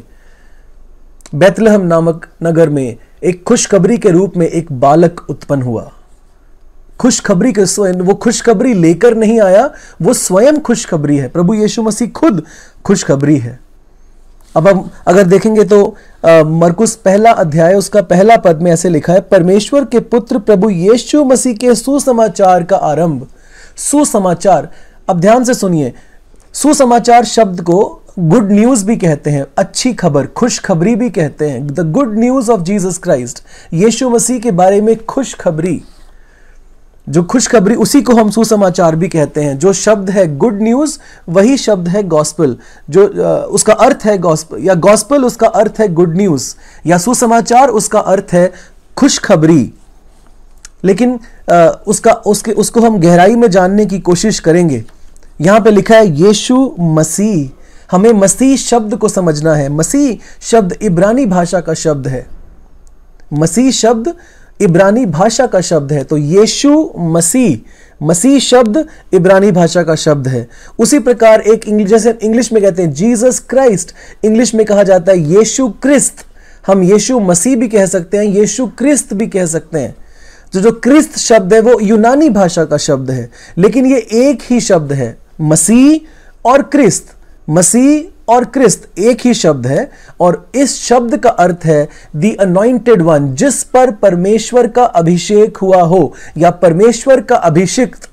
बैतलहम नामक नगर में एक खुशखबरी के रूप में एक बालक उत्पन्न हुआ। खुशखबरी के स्वयं, वो खुशखबरी लेकर नहीं आया, वो स्वयं खुशखबरी है। प्रभु यीशु मसीह खुद खुशखबरी है। अब हम अगर देखेंगे तो मरकुस पहला अध्याय उसका पहला पद में ऐसे लिखा है, परमेश्वर के पुत्र प्रभु यीशु मसीह के सुसमाचार का आरंभ। सुसमाचार, अब ध्यान से सुनिए, सुसमाचार शब्द को गुड न्यूज भी कहते हैं, अच्छी खबर, खुशखबरी भी कहते हैं। The good news of Jesus Christ, यीशु मसीह के बारे में खुशखबरी, जो खुशखबरी, उसी को हम सुसमाचार भी कहते हैं। जो शब्द है गुड न्यूज वही शब्द है गॉस्पल, जो उसका अर्थ है गॉस्पल, या गॉस्पल उसका अर्थ है गुड न्यूज, या सुसमाचार उसका अर्थ है खुशखबरी। लेकिन उसको हम गहराई में जानने की कोशिश करेंगे। यहां पे लिखा है यीशु मसीह, हमें मसीह शब्द को समझना है। मसीह शब्द इब्रानी भाषा का शब्द है। मसीह शब्द इब्रानी भाषा का शब्द है। तो यीशु मसीह, मसीह शब्द इब्रानी भाषा का शब्द है। उसी प्रकार एक जैसे इंग्लिश में कहते हैं जीसस क्राइस्ट, इंग्लिश में कहा जाता है यीशु क्रिस्त। हम यीशु मसीह भी कह सकते हैं, यीशु क्रिस्त भी कह सकते हैं। तो जो क्रिस्त शब्द है वो यूनानी भाषा का शब्द है, लेकिन ये एक ही शब्द है। मसीह और क्रिस्त, मसीह और क्रिस्त एक ही शब्द है। और इस शब्द का अर्थ है द अनॉइंटेड वन, जिस पर परमेश्वर का अभिषेक हुआ हो, या परमेश्वर का अभिषिक्त।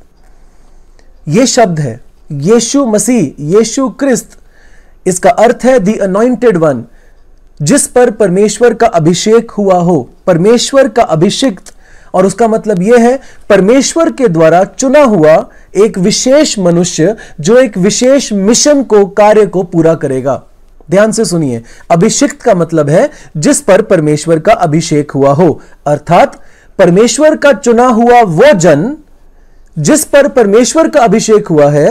यह शब्द है यीशु मसीह, यीशु क्रिस्त। इसका अर्थ है द अनॉइंटेड वन, जिस पर परमेश्वर का अभिषेक हुआ हो, परमेश्वर का अभिषिक्त। और उसका मतलब यह है परमेश्वर के द्वारा चुना हुआ एक विशेष मनुष्य जो एक विशेष मिशन को, कार्य को पूरा करेगा। ध्यान से सुनिए, अभिषिक्त का मतलब है जिस पर परमेश्वर का अभिषेक हुआ हो, अर्थात परमेश्वर का चुना हुआ वो जन जिस पर परमेश्वर का अभिषेक हुआ है,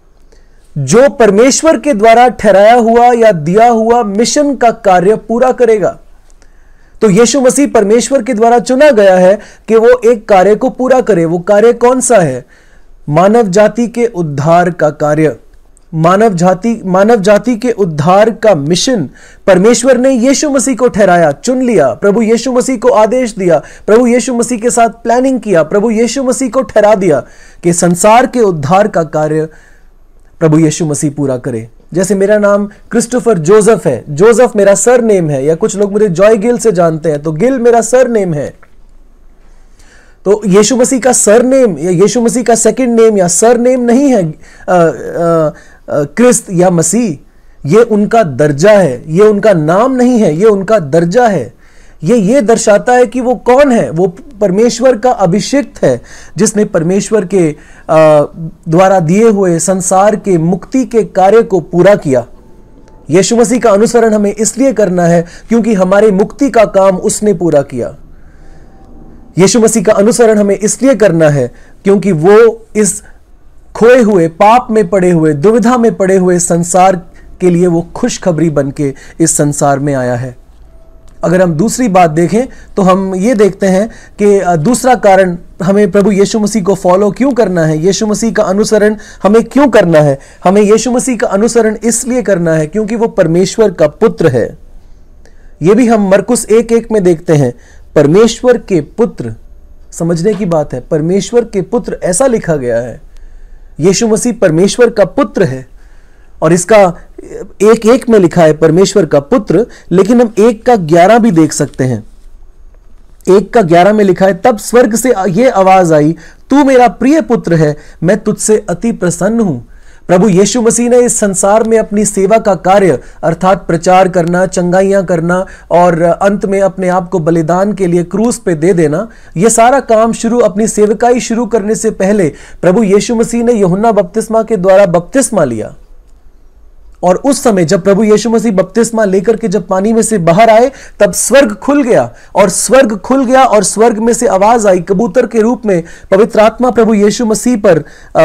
जो परमेश्वर के द्वारा ठहराया हुआ या दिया हुआ मिशन का कार्य पूरा करेगा। तो यीशु मसीह परमेश्वर के द्वारा चुना गया है कि वो एक कार्य को पूरा करे। वो कार्य कौन सा है? मानव जाति के उद्धार का कार्य, मानव जाति के उद्धार का मिशन। परमेश्वर ने यीशु मसीह को ठहराया, चुन लिया, प्रभु यीशु मसीह को आदेश दिया, प्रभु यीशु मसीह के साथ प्लानिंग किया, प्रभु यीशु मसीह को ठहरा दिया कि संसार के उद्धार का कार्य प्रभु यीशु मसीह पूरा करे। जैसे मेरा नाम क्रिस्टोफर जोसेफ है, जोसेफ मेरा सर नेम है, या कुछ लोग मुझे जॉय गिल से जानते हैं, तो गिल मेरा सर नेम है। तो यीशु मसीह का सर नेम या यीशु मसीह का सेकंड नेम या सर नेम नहीं है क्रिस्त या मसीह। ये उनका दर्जा है, ये उनका नाम नहीं है, ये उनका दर्जा है। ये दर्शाता है कि वो कौन है। वो परमेश्वर का अभिषिक्त है, जिसने परमेश्वर के द्वारा दिए हुए संसार के मुक्ति के कार्य को पूरा किया। यीशु मसीह का अनुसरण हमें इसलिए करना है क्योंकि हमारी मुक्ति का काम उसने पूरा किया। यीशु मसीह का अनुसरण हमें इसलिए करना है क्योंकि वो इस खोए हुए, पाप में पड़े हुए, दुविधा में पड़े हुए संसार के लिए वो खुशखबरी बनके इस संसार में आया है। अगर हम दूसरी बात देखें तो हम ये देखते हैं कि दूसरा कारण हमें प्रभु यीशु मसीह को फॉलो क्यों करना है, यीशु मसीह का अनुसरण हमें क्यों करना है। हमें यीशु मसीह का अनुसरण इसलिए करना है क्योंकि वो परमेश्वर का पुत्र है। ये भी हम मरकुस 1:1 में देखते हैं, परमेश्वर के पुत्र। समझने की बात है, परमेश्वर के पुत्र ऐसा लिखा गया है। यीशु मसीह परमेश्वर का पुत्र है। और इसका 1:1 में लिखा है परमेश्वर का पुत्र, लेकिन हम 1:11 भी देख सकते हैं। 1:11 में लिखा है, तब स्वर्ग से ये आवाज आई, तू मेरा प्रिय पुत्र है, मैं तुझसे अति प्रसन्न हूं। प्रभु यीशु मसीह ने इस संसार में अपनी सेवा का कार्य अर्थात प्रचार करना, चंगाइयां करना और अंत में अपने आप को बलिदान के लिए क्रूस पे दे देना, यह सारा काम अपनी सेवकाई शुरू करने से पहले प्रभु यीशु मसीह ने यूहन्ना बपतिस्मा के द्वारा बपतिस्मा लिया। और उस समय जब प्रभु यीशु मसीह बपतिस्मा लेकर के जब पानी में से बाहर आए, तब स्वर्ग खुल गया और स्वर्ग में से आवाज आई कबूतर के रूप में। पवित्र आत्मा प्रभु यीशु मसीह पर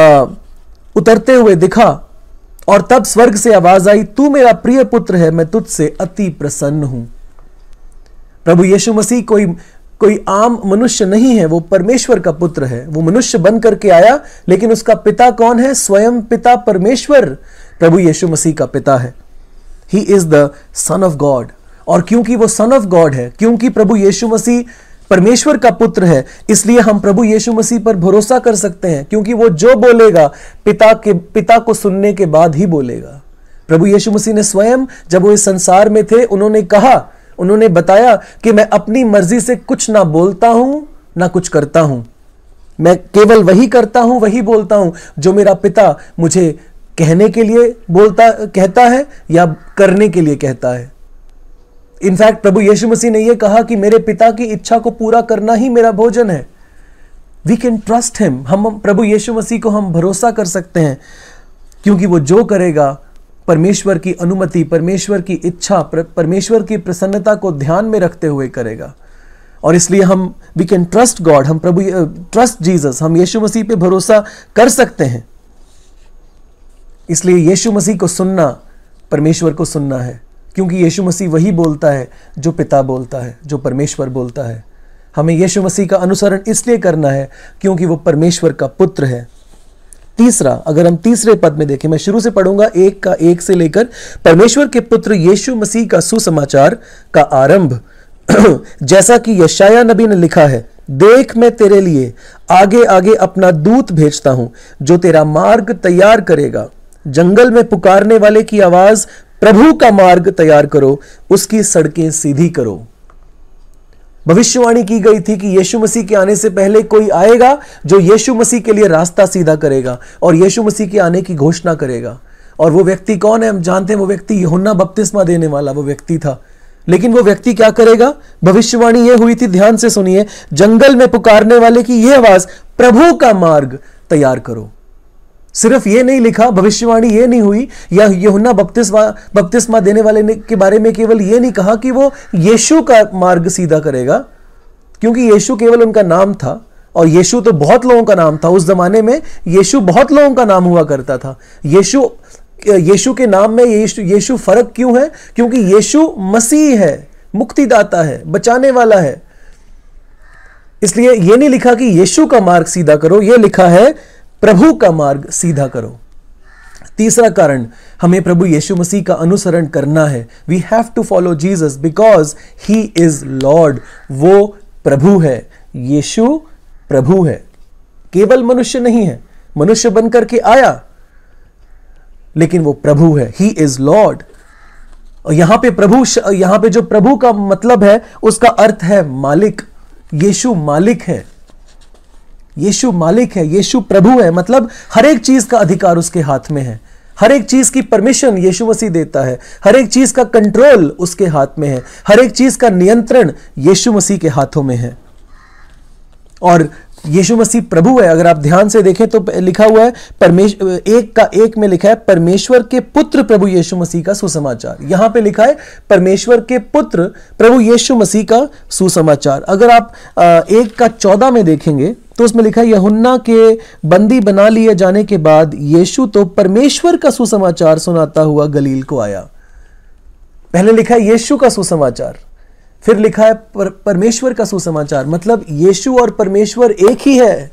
उतरते हुए दिखा और तब स्वर्ग से आवाज आई, तू मेरा प्रिय पुत्र है, मैं तुझसे अति प्रसन्न हूं। प्रभु यीशु मसीह कोई आम मनुष्य नहीं है, वो परमेश्वर का पुत्र है। वो मनुष्य बन करके आया, लेकिन उसका पिता कौन है? स्वयं पिता परमेश्वर प्रभु यीशु मसीह का पिता है। He is the son of God. और क्योंकि वो सन ऑफ गॉड है, क्योंकि प्रभु यीशु मसीह परमेश्वर का पुत्र है, इसलिए हम प्रभु यीशु मसीह पर भरोसा कर सकते हैं, क्योंकि वो जो बोलेगा पिता को सुनने के बाद ही बोलेगा। प्रभु यीशु मसीह ने स्वयं जब वो इस संसार में थे, उन्होंने बताया कि मैं अपनी मर्जी से कुछ ना बोलता हूं ना कुछ करता हूं, मैं केवल वही करता हूं, वही बोलता हूं जो मेरा पिता मुझे कहने के लिए कहता है या करने के लिए कहता है। इनफैक्ट प्रभु यीशु मसीह ने यह कहा कि मेरे पिता की इच्छा को पूरा करना ही मेरा भोजन है। We can trust him. हम प्रभु यीशु मसीह को हम भरोसा कर सकते हैं, क्योंकि वो जो करेगा परमेश्वर की अनुमति, परमेश्वर की इच्छा, परमेश्वर की प्रसन्नता को ध्यान में रखते हुए करेगा। और इसलिए वी कैन ट्रस्ट गॉड, हम ट्रस्ट जीसस, हम यीशु मसीह पे भरोसा कर सकते हैं। इसलिए यीशु मसीह को सुनना परमेश्वर को सुनना है, क्योंकि यीशु मसीह वही बोलता है जो पिता बोलता है, जो परमेश्वर बोलता है। हमें यीशु मसीह का अनुसरण इसलिए करना है क्योंकि वो परमेश्वर का पुत्र है। तीसरा, अगर हम तीसरे पद में देखें, मैं शुरू से पढ़ूंगा 1 से लेकर, परमेश्वर के पुत्र यीशु मसीह का सुसमाचार का आरंभ। जैसा कि यशाया नबी ने लिखा है, देख मैं तेरे लिए आगे आगे अपना दूत भेजता हूं जो तेरा मार्ग तैयार करेगा। जंगल में पुकारने वाले की आवाज, प्रभु का मार्ग तैयार करो, उसकी सड़कें सीधी करो। भविष्यवाणी की गई थी कि यीशु मसीह के आने से पहले कोई आएगा जो यीशु मसीह के लिए रास्ता सीधा करेगा और यीशु मसीह के आने की घोषणा करेगा। और वो व्यक्ति कौन है? हम जानते हैं, वो व्यक्ति यूहन्ना बपतिस्मा देने वाला वो व्यक्ति था। लेकिन वो व्यक्ति क्या करेगा? भविष्यवाणी ये हुई थी, ध्यान से सुनिए, जंगल में पुकारने वाले की यह आवाज, प्रभु का मार्ग तैयार करो। सिर्फ ये नहीं लिखा, भविष्यवाणी ये नहीं हुई, या यूहन्ना बपतिस्मा देने वाले ने के बारे में केवल ये नहीं कहा कि वो यीशु का मार्ग सीधा करेगा, क्योंकि यीशु केवल उनका नाम था और यीशु तो बहुत लोगों का नाम था। उस जमाने में यीशु बहुत लोगों का नाम हुआ करता था। यीशु के नाम में यीशु फर्क क्यों है? क्योंकि यीशु मसीह है, मुक्तिदाता है, बचाने वाला है। इसलिए यह नहीं लिखा कि यीशु का मार्ग सीधा करो, यह लिखा है प्रभु का मार्ग सीधा करो। तीसरा कारण, हमें प्रभु यीशु मसीह का अनुसरण करना है। We have to follow Jesus because he is Lord. वो प्रभु है, यीशु प्रभु है, केवल मनुष्य नहीं है, मनुष्य बनकर के आया, लेकिन वो प्रभु है। He is Lord. और यहां पे जो प्रभु का मतलब है, उसका अर्थ है मालिक। यीशु मालिक है, यीशु मालिक है, यीशु प्रभु है। मतलब हर एक चीज का अधिकार उसके हाथ में है, हर एक चीज की परमिशन यीशु मसीह देता है, हर एक चीज का कंट्रोल उसके हाथ में है, हर एक चीज का नियंत्रण यीशु मसीह के हाथों में है। और यीशु मसीह प्रभु है। अगर आप ध्यान से देखें तो लिखा हुआ है, 1:1 में लिखा है, परमेश्वर के पुत्र प्रभु यीशु मसीह का सुसमाचार। यहां पे लिखा है परमेश्वर के पुत्र प्रभु यीशु मसीह का सुसमाचार। अगर आप 1:14 में देखेंगे तो उसमें लिखा है, यूहन्ना के बंदी बना लिए जाने के बाद यीशु तो परमेश्वर का सुसमाचार सुनाता हुआ गलील को आया। पहले लिखा है यीशु का सुसमाचार, फिर लिखा है परमेश्वर का सुसमाचार। मतलब यीशु और परमेश्वर एक ही है।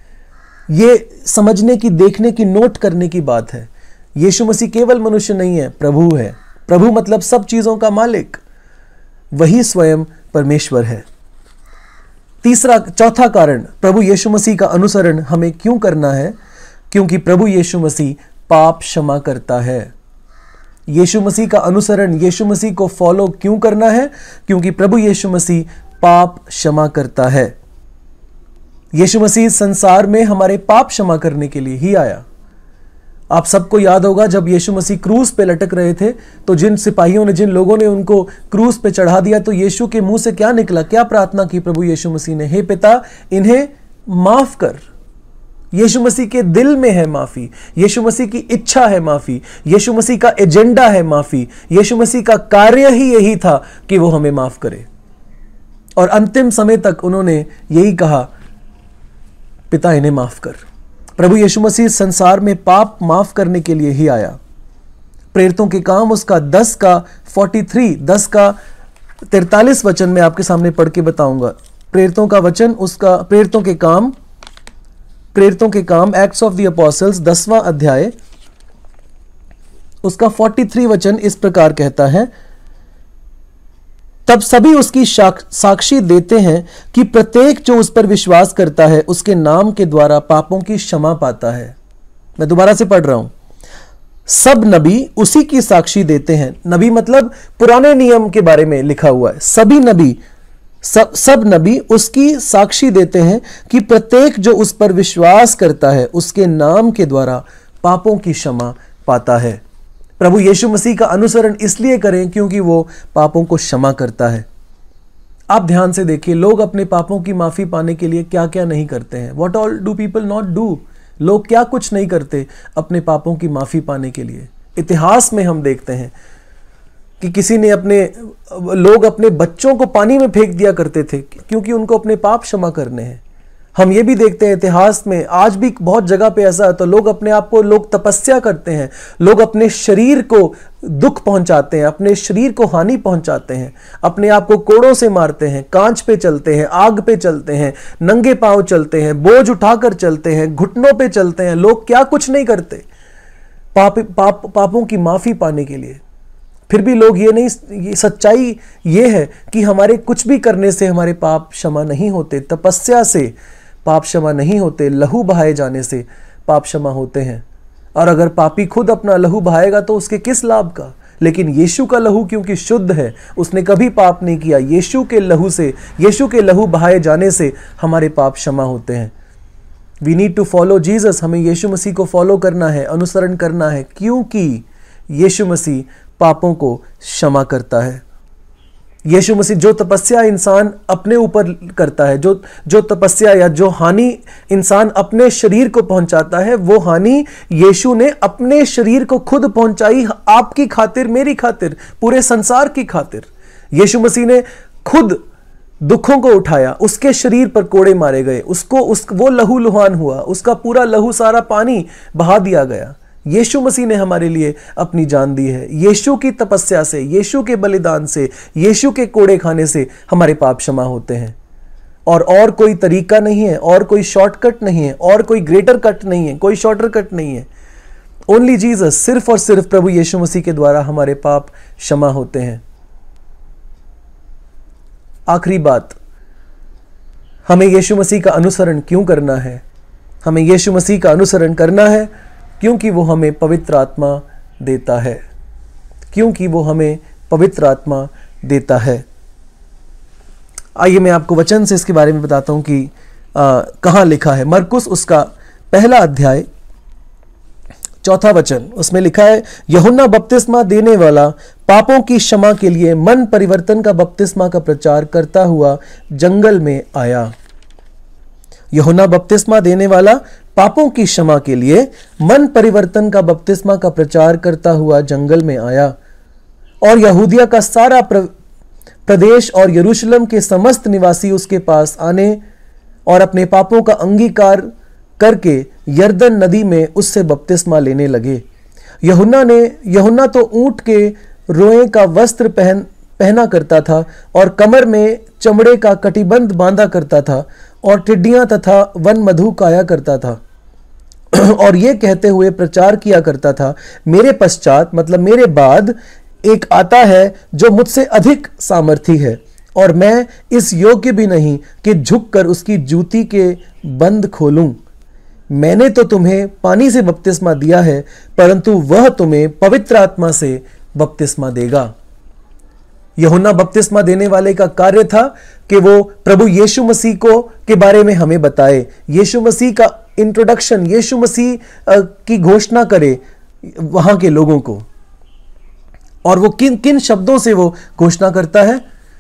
यह समझने की, देखने की, नोट करने की बात है। यीशु मसीह केवल मनुष्य नहीं है, प्रभु है। प्रभु मतलब सब चीजों का मालिक, वही स्वयं परमेश्वर है। चौथा कारण, प्रभु यीशु मसीह का अनुसरण हमें क्यों करना है? क्योंकि प्रभु यीशु मसीह पाप क्षमा करता है। यीशु मसीह का अनुसरण, यीशु मसीह को फॉलो क्यों करना है? क्योंकि प्रभु यीशु मसीह पाप क्षमा करता है। यीशु मसीह संसार में हमारे पाप क्षमा करने के लिए ही आया। आप सबको याद होगा जब यीशु मसीह क्रूस पे लटक रहे थे तो जिन सिपाहियों ने, जिन लोगों ने उनको क्रूस पे चढ़ा दिया, तो यीशु के मुंह से क्या निकला, क्या प्रार्थना की प्रभु यीशु मसीह ने? हे पिता, इन्हें माफ कर। यीशु मसीह के दिल में है माफी, यीशु मसीह की इच्छा है माफी, यीशु मसीह का एजेंडा है माफी, यीशु मसीह का कार्य ही यही था कि वो हमें माफ करे। और अंतिम समय तक उन्होंने यही कहा, पिता इन्हें माफ कर। प्रभु यीशु मसीह संसार में पाप माफ करने के लिए ही आया। प्रेरितों के काम उसका 10 का 43 वचन में आपके सामने पढ़ के बताऊंगा। प्रेरितों का वचन, उसका प्रेरितों के काम एक्ट्स ऑफ द अपोस्टल्स 10वां अध्याय, उसका 43 वचन इस प्रकार कहता है, तब सभी उसकी साक्षी देते हैं कि प्रत्येक जो उस पर विश्वास करता है उसके नाम के द्वारा पापों की क्षमा पाता है। मैं दोबारा से पढ़ रहा हूं। सब नबी उसी की साक्षी देते हैं। नबी मतलब पुराने नियम के बारे में लिखा हुआ है। सभी नबी, सब नबी उसकी साक्षी देते हैं कि प्रत्येक जो उस पर विश्वास करता है उसके नाम के द्वारा पापों की क्षमा पाता है। प्रभु यीशु मसीह का अनुसरण इसलिए करें क्योंकि वो पापों को क्षमा करता है। आप ध्यान से देखिए, लोग अपने पापों की माफी पाने के लिए क्या क्या नहीं करते हैं। What all do people not do? लोग क्या कुछ नहीं करते अपने पापों की माफी पाने के लिए। इतिहास में हम देखते हैं कि लोग अपने बच्चों को पानी में फेंक दिया करते थे क्योंकि उनको अपने पाप क्षमा करने हैं। हम ये भी देखते हैं इतिहास में, आज भी बहुत जगह पे ऐसा है, तो लोग अपने आप को, लोग तपस्या करते हैं, लोग अपने शरीर को दुख पहुंचाते हैं, अपने शरीर को हानि पहुंचाते हैं, अपने आप को कोड़ों से मारते हैं, कांच पे चलते हैं, आग पे चलते हैं, नंगे पांव चलते हैं, बोझ उठाकर चलते हैं, घुटनों पे चलते हैं। लोग क्या कुछ नहीं करते पापों की माफी पाने के लिए। फिर भी लोग ये सच्चाई ये है कि हमारे कुछ भी करने से हमारे पाप क्षमा नहीं होते, तपस्या से पाप क्षमा नहीं होते, लहू बहाए जाने से पाप क्षमा होते हैं। और अगर पापी खुद अपना लहू बहाएगा तो उसके किस लाभ का? लेकिन यीशु का लहू क्योंकि शुद्ध है, उसने कभी पाप नहीं किया, यीशु के लहू बहाए जाने से हमारे पाप क्षमा होते हैं। We need to follow Jesus. हमें यीशु मसीह को फॉलो करना है, अनुसरण करना है, क्योंकि यीशु मसीह पापों को क्षमा करता है। यीशु मसीह, जो तपस्या इंसान अपने ऊपर करता है, जो तपस्या या जो हानि इंसान अपने शरीर को पहुंचाता है, वो हानि यीशु ने अपने शरीर को खुद पहुंचाई, आपकी खातिर, मेरी खातिर, पूरे संसार की खातिर। यीशु मसीह ने खुद दुखों को उठाया, उसके शरीर पर कोड़े मारे गए, वो लहू लुहान हुआ, उसका पूरा लहू सारा पानी बहा दिया गया। यीशु मसीह ने हमारे लिए अपनी जान दी है। यीशु की तपस्या से, यीशु के बलिदान से, यीशु के कोड़े खाने से हमारे पाप क्षमा होते हैं। और कोई तरीका नहीं है, और कोई शॉर्टकट नहीं है, और कोई ग्रेटर कट नहीं है, कोई शॉर्टर कट नहीं है। ओनली जीसस, सिर्फ और सिर्फ प्रभु यीशु मसीह के द्वारा हमारे पाप क्षमा होते हैं। आखिरी बात, हमें यीशु मसीह का अनुसरण क्यों करना है? हमें यीशु मसीह का अनुसरण करना है क्योंकि वो हमें पवित्र आत्मा देता है, क्योंकि वो हमें पवित्र आत्मा देता है। आइए मैं आपको वचन से इसके बारे में बताता हूं कि कहां लिखा है। मरकुस उसका 1 अध्याय 4 वचन, उसमें लिखा है, यूहन्ना बपतिस्मा देने वाला पापों की क्षमा के लिए मन परिवर्तन का बपतिस्मा का प्रचार करता हुआ जंगल में आया। यूहन्ना बपतिस्मा देने वाला पापों की क्षमा के लिए मन परिवर्तन का बपतिस्मा का प्रचार करता हुआ जंगल में आया, और यहूदिया का सारा प्रदेश और यरूशलेम के समस्त निवासी उसके पास आने और अपने पापों का अंगीकार करके यरदन नदी में उससे बपतिस्मा लेने लगे। यूहन्ना तो ऊंट के रोए का वस्त्र पहना करता था और कमर में चमड़े का कटिबंध बांधा करता था और टिड्डियां तथा वन मधु खाया करता था और ये कहते हुए प्रचार किया करता था, मेरे पश्चात, मतलब मेरे बाद एक आता है जो मुझसे अधिक सामर्थी है, और मैं इस योग्य भी नहीं कि झुककर उसकी जूती के बंद खोलूं। मैंने तो तुम्हें पानी से बपतिस्मा दिया है, परंतु वह तुम्हें पवित्र आत्मा से बपतिस्मा देगा। यूहन्ना बपतिस्मा देने वाले का कार्य था कि वो प्रभु यीशु मसीह के बारे में हमें बताए, यीशु मसीह का इंट्रोडक्शन, यीशु मसीह की घोषणा करे वहां के लोगों को। और वो किन किन शब्दों से वो घोषणा करता है?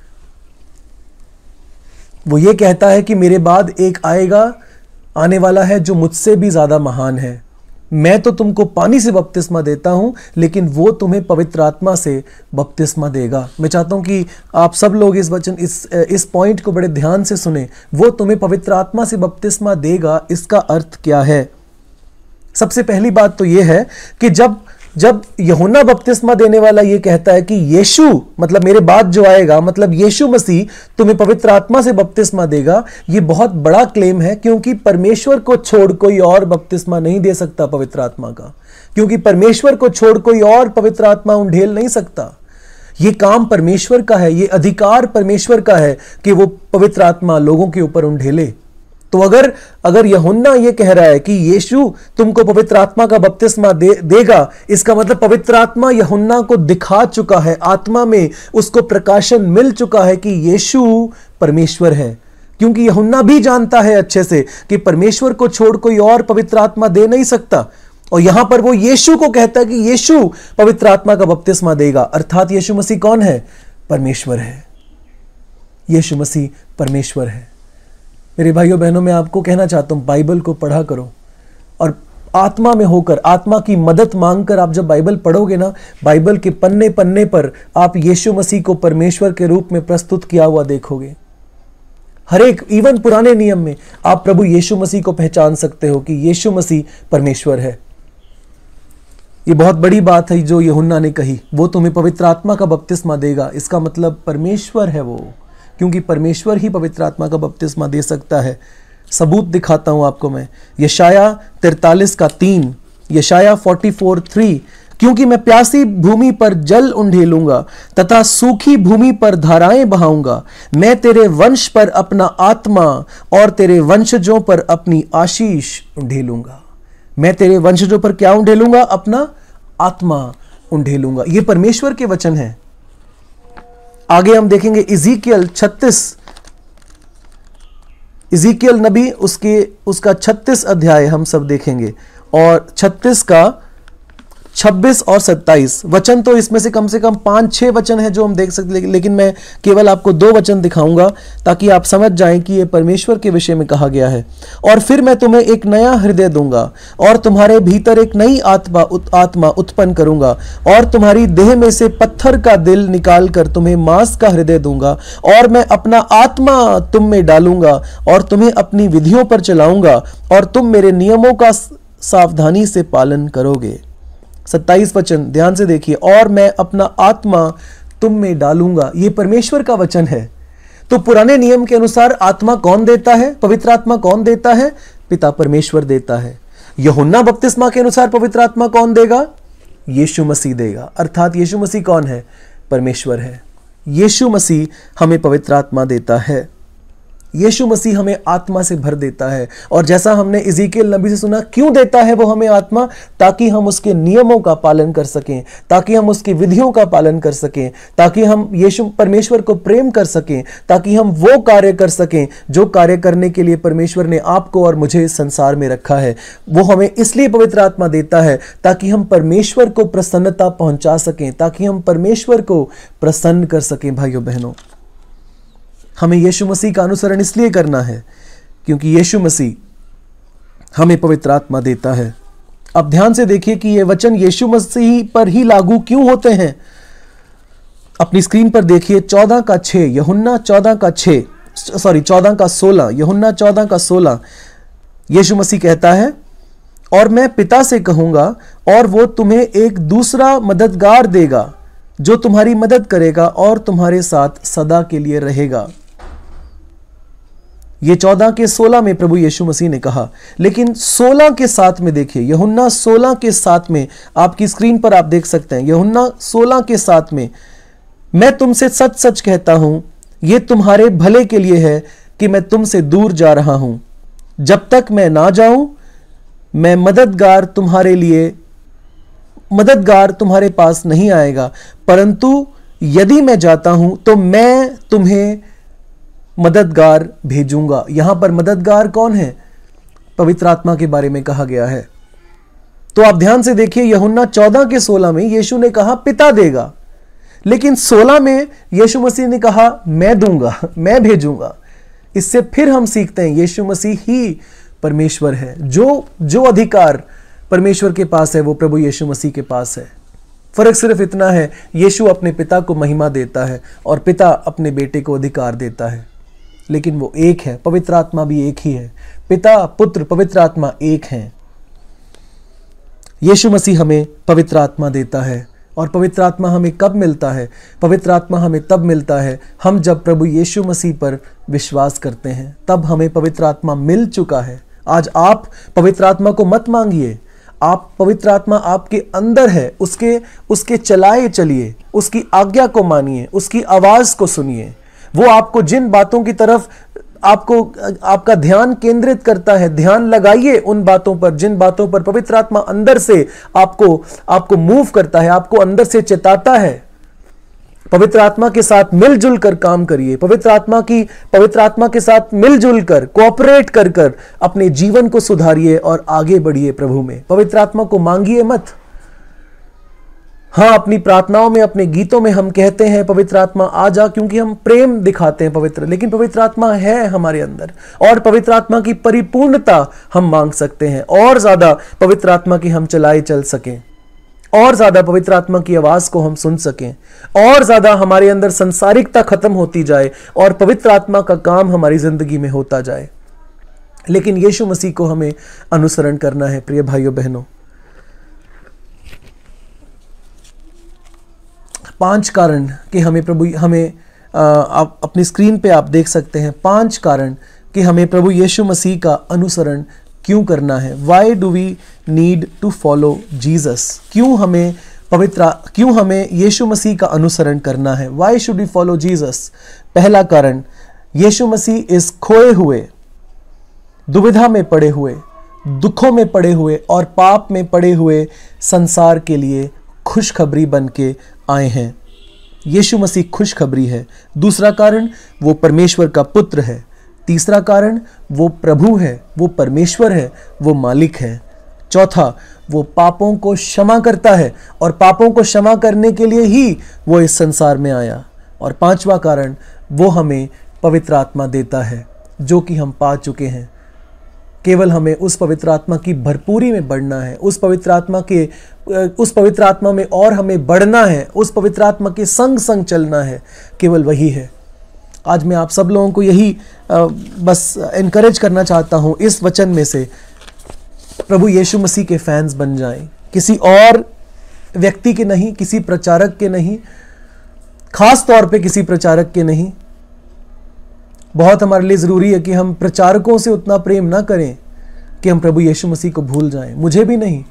वो ये कहता है कि मेरे बाद एक आने वाला है जो मुझसे भी ज्यादा महान है। मैं तो तुमको पानी से बपतिस्मा देता हूं, लेकिन वो तुम्हें पवित्र आत्मा से बपतिस्मा देगा। मैं चाहता हूं कि आप सब लोग इस पॉइंट को बड़े ध्यान से सुने। वो तुम्हें पवित्र आत्मा से बपतिस्मा देगा, इसका अर्थ क्या है? सबसे पहली बात तो ये है कि जब यूहन्ना बपतिस्मा देने वाला ये कहता है कि यीशु, मतलब मेरे बाद जो आएगा, मतलब यीशु मसीह तुम्हें पवित्र आत्मा से बपतिस्मा देगा, ये बहुत बड़ा क्लेम है, क्योंकि परमेश्वर को छोड़ कोई और बपतिस्मा नहीं दे सकता पवित्र आत्मा का, क्योंकि परमेश्वर को छोड़ कोई और पवित्र आत्मा उंडेल नहीं सकता। ये काम परमेश्वर का है, ये अधिकार परमेश्वर का है कि वो पवित्र आत्मा लोगों के ऊपर उंडेले। तो अगर यूहन्ना ये कह रहा है कि यीशु तुमको पवित्र आत्मा का बपतिस्मा देगा, इसका मतलब पवित्र आत्मा यूहन्ना को दिखा चुका है, आत्मा में उसको प्रकाशन मिल चुका है कि यीशु परमेश्वर है। क्योंकि यूहन्ना भी जानता है अच्छे से कि परमेश्वर को छोड़ कोई और पवित्र आत्मा दे नहीं सकता। और यहां पर वो यीशु को कहता है कि यीशु पवित्र आत्मा का बपतिस्मा देगा, अर्थात यीशु मसीह कौन है? परमेश्वर है। यीशु मसीह परमेश्वर है। मेरे भाइयों बहनों, मैं आपको कहना चाहता हूं, बाइबल को पढ़ा करो और आत्मा में होकर, आत्मा की मदद मांगकर आप जब बाइबल पढ़ोगे ना, बाइबल के पन्ने पन्ने पर आप यीशु मसीह को परमेश्वर के रूप में प्रस्तुत किया हुआ देखोगे। हर एक, इवन पुराने नियम में आप प्रभु यीशु मसीह को पहचान सकते हो कि यीशु मसीह परमेश्वर है। ये बहुत बड़ी बात है जो यूहन्ना ने कही, वो तुम्हें पवित्र आत्मा का बपतिस्मा देगा, इसका मतलब परमेश्वर है वो, क्योंकि परमेश्वर ही पवित्र आत्मा का बपतिस्मा दे सकता है। सबूत दिखाता हूं आपको मैं, यशाया 43:3, यशाया 44:3, क्योंकि मैं प्यासी भूमि पर जल उंडेलूंगा तथा सूखी भूमि पर धाराएं बहाऊंगा। मैं तेरे वंश पर अपना आत्मा और तेरे वंशजों पर अपनी आशीष उंडेलूंगा। मैं तेरे वंशजों पर क्या उंडेलूंगा? अपना आत्मा उंडेलूंगा। ये परमेश्वर के वचन है। आगे हम देखेंगे इज़ीकियल 36, इज़ीकियल नबी उसका 36 अध्याय हम सब देखेंगे, और 36 का 26 और 27 वचन। तो इसमें से कम 5-6 वचन है जो हम देख सकते, लेकिन मैं केवल आपको 2 वचन दिखाऊंगा ताकि आप समझ जाएं कि यह परमेश्वर के विषय में कहा गया है। और फिर मैं तुम्हें एक नया हृदय दूंगा और तुम्हारे भीतर एक नई आत्मा उत्पन्न करूंगा, और तुम्हारी देह में से पत्थर का दिल निकाल कर तुम्हें मांस का हृदय दूंगा, और मैं अपना आत्मा तुम में डालूंगा और तुम्हें अपनी विधियों पर चलाऊंगा, और तुम मेरे नियमों का सावधानी से पालन करोगे। 27 वचन ध्यान से देखिए, और मैं अपना आत्मा तुम में डालूंगा। यह परमेश्वर का वचन है। तो पुराने नियम के अनुसार आत्मा कौन देता है? पवित्र आत्मा कौन देता है? पिता परमेश्वर देता है। यूहन्ना बपतिस्मा के अनुसार पवित्र आत्मा कौन देगा? यीशु मसीह देगा। अर्थात यीशु मसीह कौन है? परमेश्वर है। यीशु मसीह हमें पवित्र आत्मा देता है। यीशु मसीह हमें आत्मा से भर देता है। और जैसा हमने इज़ीकियल नबी से सुना, क्यों देता है वो हमें आत्मा? ताकि हम उसके नियमों का पालन कर सकें, ताकि हम उसकी विधियों का पालन कर सकें, ताकि हम यीशु परमेश्वर को प्रेम कर सकें, ताकि हम वो कार्य कर सकें जो कार्य करने के लिए परमेश्वर ने आपको और मुझे इस संसार में रखा है। वो हमें इसलिए पवित्र आत्मा देता है ताकि हम परमेश्वर को प्रसन्नता पहुंचा सकें, ताकि हम परमेश्वर को प्रसन्न कर सकें। भाइयों बहनों, हमें यीशु मसीह का अनुसरण इसलिए करना है क्योंकि यीशु मसीह हमें पवित्र आत्मा देता है। अब ध्यान से देखिए कि ये वचन यीशु मसीह पर ही लागू क्यों होते हैं। अपनी स्क्रीन पर देखिए 14:6, यूहन्ना 14:16, यूहन्ना 14:16। यीशु मसीह कहता है, और मैं पिता से कहूंगा और वो तुम्हें एक दूसरा मददगार देगा जो तुम्हारी मदद करेगा और तुम्हारे साथ सदा के लिए रहेगा। ये 14:16 में प्रभु यीशु मसीह ने कहा, लेकिन 16:7 में देखिए, यूहन्ना 16:7 में, आपकी स्क्रीन पर आप देख सकते हैं, यूहन्ना 16:7 में, मैं तुमसे सच सच कहता हूं, ये तुम्हारे भले के लिए है कि मैं तुमसे दूर जा रहा हूं। जब तक मैं ना जाऊं, मैं मददगार तुम्हारे पास नहीं आएगा, परंतु यदि मैं जाता हूं तो मैं तुम्हें मददगार भेजूंगा। यहां पर मददगार कौन है? पवित्र आत्मा के बारे में कहा गया है। तो आप ध्यान से देखिए, यूहन्ना 14 के 16 में यीशु ने कहा पिता देगा, लेकिन 16 में यीशु मसीह ने कहा मैं दूंगा, मैं भेजूंगा। इससे फिर हम सीखते हैं यीशु मसीह ही परमेश्वर है। जो अधिकार परमेश्वर के पास है वो प्रभु यीशु मसीह के पास है। फर्क सिर्फ इतना है, यीशु अपने पिता को महिमा देता है और पिता अपने बेटे को अधिकार देता है, लेकिन वो एक है। पवित्र आत्मा भी एक ही है। पिता, पुत्र, पवित्र आत्मा एक हैं। यीशु मसीह हमें पवित्र आत्मा देता है। और पवित्र आत्मा हमें कब मिलता है? पवित्र आत्मा हमें तब मिलता है हम जब प्रभु यीशु मसीह पर विश्वास करते हैं, तब हमें पवित्र आत्मा मिल चुका है। आज आप पवित्र आत्मा को मत मांगिए, आप पवित्र आत्मा आपके अंदर है, उसके चलाए चलिए, उसकी आज्ञा को मानिए, उसकी आवाज को सुनिए। वो आपको जिन बातों की तरफ आपका ध्यान केंद्रित करता है, ध्यान लगाइए उन बातों पर जिन बातों पर पवित्र आत्मा अंदर से आपको मूव करता है, आपको अंदर से चेताता है। पवित्र आत्मा के साथ मिलजुल कर काम करिए। पवित्र आत्मा के साथ मिलजुल कर, कोऑपरेट कर अपने जीवन को सुधारिए और आगे बढ़िए प्रभु में। पवित्र आत्मा को मांगिए मत। हाँ, अपनी प्रार्थनाओं में, अपने गीतों में हम कहते हैं पवित्र आत्मा आ जा, क्योंकि हम प्रेम दिखाते हैं लेकिन पवित्र आत्मा है हमारे अंदर और पवित्र आत्मा की परिपूर्णता हम मांग सकते हैं। और ज्यादा पवित्र आत्मा की हम चलाए चल सकें, और ज्यादा पवित्र आत्मा की आवाज को हम सुन सकें, और ज्यादा हमारे अंदर संसारिकता खत्म होती जाए और पवित्र आत्मा का काम हमारी जिंदगी में होता जाए। लेकिन यीशु मसीह को हमें अनुसरण करना है। प्रिय भाइयों बहनों, 5 कारण कि हमें आप अपनी स्क्रीन पे आप देख सकते हैं 5 कारण कि हमें प्रभु यीशु मसीह का अनुसरण क्यों करना है। Why do we need to follow Jesus? क्यों हमें यीशु मसीह का अनुसरण करना है? Why should we follow Jesus? पहला कारण, यीशु मसीह इस खोए हुए, दुविधा में पड़े हुए, दुखों में पड़े हुए और पाप में पड़े हुए संसार के लिए खुशखबरी बन के आए हैं। यीशु मसीह खुशखबरी है। दूसरा कारण, वो परमेश्वर का पुत्र है। तीसरा कारण, वो प्रभु है, वो परमेश्वर है, वो मालिक है। चौथा, वो पापों को क्षमा करता है और पापों को क्षमा करने के लिए ही वो इस संसार में आया। और पांचवा कारण, वो हमें पवित्र आत्मा देता है जो कि हम पा चुके हैं। केवल हमें उस पवित्र आत्मा की भरपूरी में बढ़ना है, उस पवित्र आत्मा में और हमें बढ़ना है, उस पवित्र आत्मा के संग संग चलना है। केवल वही है। आज मैं आप सब लोगों को यही बस एनकरेज करना चाहता हूं इस वचन में से, प्रभु यीशु मसीह के फैंस बन जाएं। किसी और व्यक्ति के नहीं, किसी प्रचारक के नहीं, खास तौर पे किसी प्रचारक के नहीं। बहुत हमारे लिए ज़रूरी है कि हम प्रचारकों से उतना प्रेम ना करें कि हम प्रभु यीशु मसीह को भूल जाएं। मुझे भी नहीं,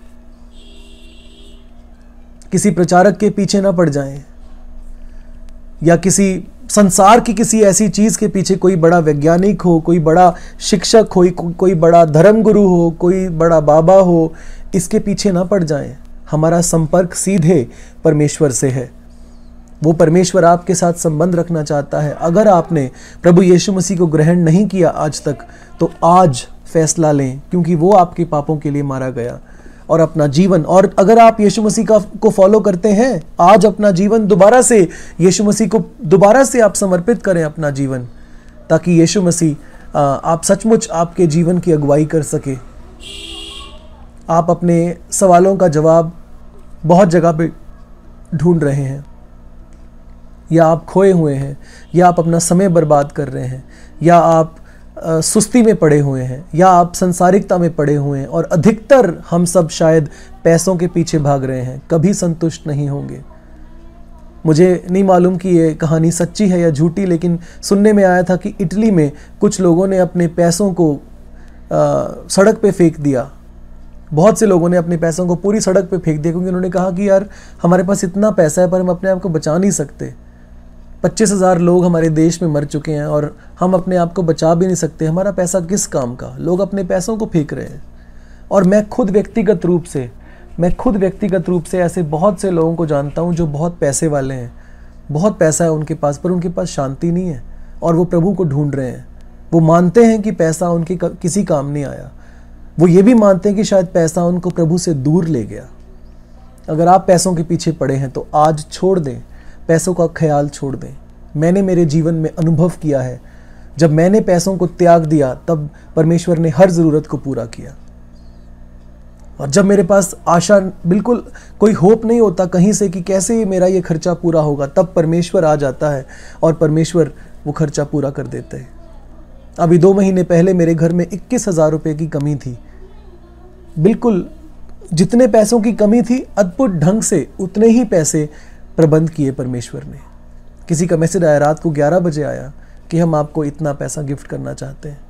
किसी प्रचारक के पीछे ना पड़ जाएं, या किसी संसार की किसी ऐसी चीज़ के पीछे, कोई बड़ा वैज्ञानिक हो, कोई बड़ा शिक्षक हो, कोई बड़ा धर्मगुरु हो, कोई बड़ा बाबा हो, इसके पीछे ना पड़ जाएं। हमारा संपर्क सीधे परमेश्वर से है। वो परमेश्वर आपके साथ संबंध रखना चाहता है। अगर आपने प्रभु यीशु मसीह को ग्रहण नहीं किया आज तक, तो आज फैसला लें, क्योंकि वो आपके पापों के लिए मारा गया। और अपना जीवन, और अगर आप यीशु मसीह को फॉलो करते हैं, आज अपना जीवन दोबारा से यीशु मसीह को दोबारा से आप समर्पित करें अपना जीवन, ताकि यीशु मसीह आप सचमुच आपके जीवन की अगुवाई कर सके। आप अपने सवालों का जवाब बहुत जगह पे ढूंढ रहे हैं, या आप खोए हुए हैं, या आप अपना समय बर्बाद कर रहे हैं, या आप सुस्ती में पड़े हुए हैं, या आप संसारिकता में पड़े हुए हैं। और अधिकतर हम सब शायद पैसों के पीछे भाग रहे हैं, कभी संतुष्ट नहीं होंगे। मुझे नहीं मालूम कि ये कहानी सच्ची है या झूठी, लेकिन सुनने में आया था कि इटली में कुछ लोगों ने अपने पैसों को सड़क पे फेंक दिया। बहुत से लोगों ने अपने पैसों को पूरी सड़क पे फेंक दिया, क्योंकि उन्होंने कहा कि यार हमारे पास इतना पैसा है पर हम अपने आप को बचा नहीं सकते। 25,000 लोग हमारे देश में मर चुके हैं और हम अपने आप को बचा भी नहीं सकते। हमारा पैसा किस काम का? लोग अपने पैसों को फेंक रहे हैं। और मैं खुद व्यक्तिगत रूप से ऐसे बहुत से लोगों को जानता हूं जो बहुत पैसे वाले हैं, बहुत पैसा है उनके पास, पर उनके पास शांति नहीं है और वो प्रभु को ढूंढ रहे हैं। वो मानते हैं कि पैसा उनके किसी काम नहीं आया, वो ये भी मानते हैं कि शायद पैसा उनको प्रभु से दूर ले गया। अगर आप पैसों के पीछे पड़े हैं तो आज छोड़ दें, पैसों का ख्याल छोड़ दें। मैंने मेरे जीवन में अनुभव किया है, जब मैंने पैसों को त्याग दिया तब परमेश्वर ने हर ज़रूरत को पूरा किया। और जब मेरे पास आशा, बिल्कुल कोई होप नहीं होता कहीं से कि कैसे मेरा ये खर्चा पूरा होगा, तब परमेश्वर आ जाता है और परमेश्वर वो खर्चा पूरा कर देते हैं। अभी 2 महीने पहले मेरे घर में 21,000 रुपये की कमी थी। बिल्कुल जितने पैसों की कमी थी, अद्भुत ढंग से उतने ही पैसे प्रबंध किए परमेश्वर ने। किसी का मैसेज आया, रात को 11 बजे आया कि हम आपको इतना पैसा गिफ्ट करना चाहते हैं।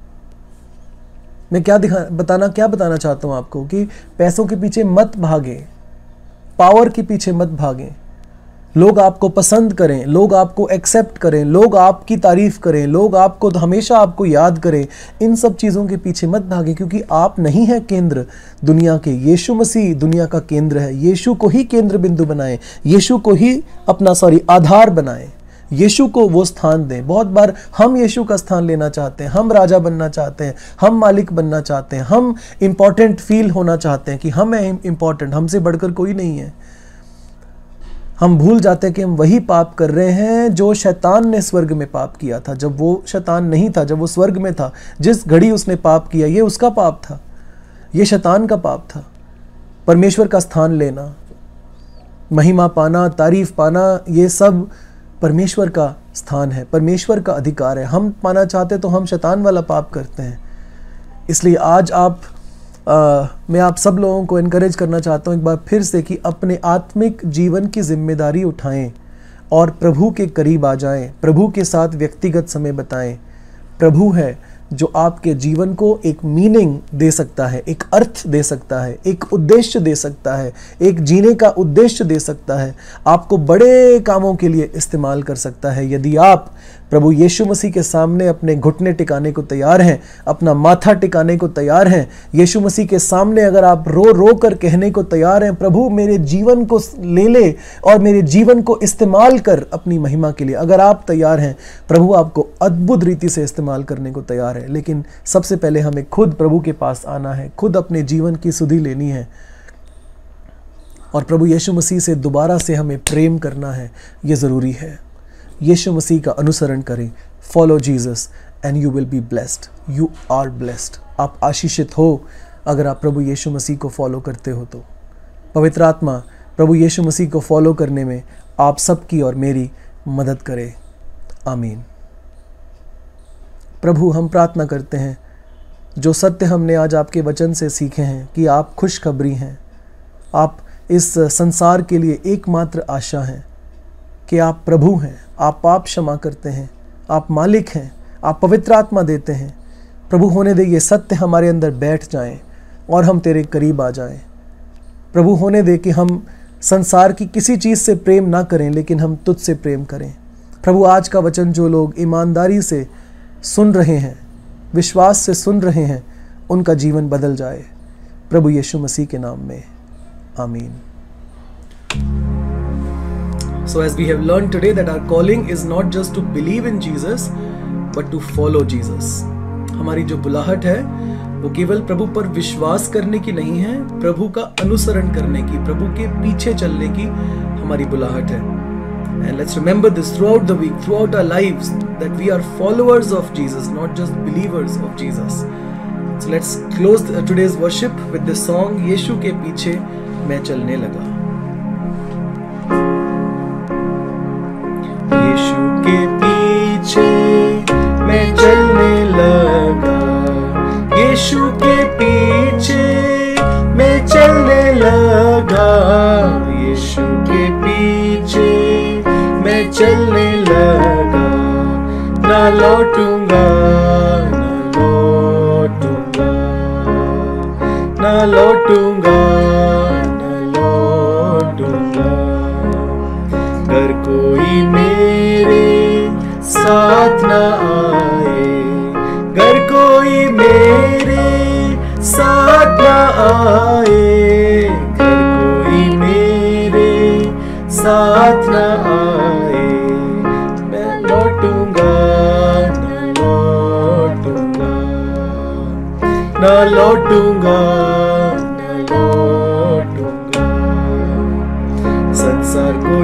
मैं क्या बताना चाहता हूं आपको कि पैसों के पीछे मत भागें, पावर के पीछे मत भागें। लोग आपको पसंद करें, लोग आपको एक्सेप्ट करें, लोग आपकी तारीफ करें, लोग आपको हमेशा आपको याद करें, इन सब चीज़ों के पीछे मत भागें, क्योंकि आप नहीं हैं केंद्र दुनिया के। यीशु मसीह दुनिया का केंद्र है। यीशु को ही केंद्र बिंदु बनाएं, यीशु को ही अपना आधार बनाएं, यीशु को वो स्थान दें। बहुत बार हम यीशु का स्थान लेना चाहते हैं, हम राजा बनना चाहते हैं, हम मालिक बनना चाहते हैं, हम इंपॉर्टेंट फील होना चाहते हैं कि हम हैं इंपॉर्टेंट, हमसे बढ़कर कोई नहीं है। हम भूल जाते हैं कि हम वही पाप कर रहे हैं जो शैतान ने स्वर्ग में पाप किया था। जब वो शैतान नहीं था, जब वो स्वर्ग में था, जिस घड़ी उसने पाप किया, ये उसका पाप था, ये शैतान का पाप था। परमेश्वर का स्थान लेना, महिमा पाना, तारीफ पाना, ये सब परमेश्वर का स्थान है, परमेश्वर का अधिकार है। हम पाना चाहते तो हम शैतान वाला पाप करते हैं। इसलिए आज मैं आप सब लोगों को इनकरेज करना चाहता हूँ एक बार फिर से कि अपने आत्मिक जीवन की जिम्मेदारी उठाएं और प्रभु के करीब आ जाएं, प्रभु के साथ व्यक्तिगत समय बिताएं। प्रभु है जो आपके जीवन को एक मीनिंग दे सकता है, एक अर्थ दे सकता है, एक उद्देश्य दे सकता है, एक जीने का उद्देश्य दे सकता है, आपको बड़े कामों के लिए इस्तेमाल कर सकता है। यदि आप प्रभु यीशु मसीह के सामने अपने घुटने टिकाने को तैयार हैं, अपना माथा टिकाने को तैयार हैं, यीशु मसीह के सामने अगर आप रो रो कर कहने को तैयार हैं, प्रभु मेरे जीवन को ले ले और मेरे जीवन को इस्तेमाल कर अपनी महिमा के लिए, अगर आप तैयार हैं, प्रभु आपको अद्भुत रीति से इस्तेमाल करने को तैयार है। लेकिन सबसे पहले हमें खुद प्रभु के पास आना है, खुद अपने जीवन की सुधि लेनी है और प्रभु यीशु मसीह से दोबारा से हमें प्रेम करना है। ये ज़रूरी है। यीशु मसीह का अनुसरण करें, follow Jesus and you will be blessed, you are blessed. आप आशीषित हो अगर आप प्रभु यीशु मसीह को फॉलो करते हो तो। पवित्र आत्मा प्रभु यीशु मसीह को फॉलो करने में आप सबकी और मेरी मदद करे। आमीन। प्रभु हम प्रार्थना करते हैं, जो सत्य हमने आज आपके वचन से सीखे हैं कि आप खुशखबरी हैं, आप इस संसार के लिए एकमात्र आशा हैं, कि आप प्रभु हैं, आप पाप क्षमा करते हैं, आप मालिक हैं, आप पवित्र आत्मा देते हैं। प्रभु होने दे ये सत्य हमारे अंदर बैठ जाएं और हम तेरे करीब आ जाएं। प्रभु होने दे कि हम संसार की किसी चीज़ से प्रेम ना करें, लेकिन हम तुझसे प्रेम करें। प्रभु आज का वचन जो लोग ईमानदारी से सुन रहे हैं, विश्वास से सुन रहे हैं, उनका जीवन बदल जाए। प्रभु यीशु मसीह के नाम में आमीन। So as we have learned today that our calling is not just to believe in Jesus but to follow Jesus. हमारी जो बुलाहट है वो केवल प्रभु पर विश्वास करने की नहीं है, प्रभु का अनुसरण करने की, प्रभु के पीछे चलने की हमारी बुलाहट है। And let's remember this throughout the week, throughout our lives, that we are followers of Jesus, not just believers of Jesus. So let's close today's worship with this song, यीशु के पीछे मैं चलने लगा। यीशु के पीछे मैं चलने लगा, यीशु के पीछे मैं चलने लगा, यीशु के पीछे मैं चलने लगा। ना लौटूंगा, ना लौटूंगा, ना लौटूंगा, ना लौटूंगा। अगर कोई मेरे साथ ना आए, अगर कोई मेरे साथ ना आए, अगर कोई मेरे साथ ना आए, मैं लौटूंगा, ना लौटूंगा, ना लौटूंगा,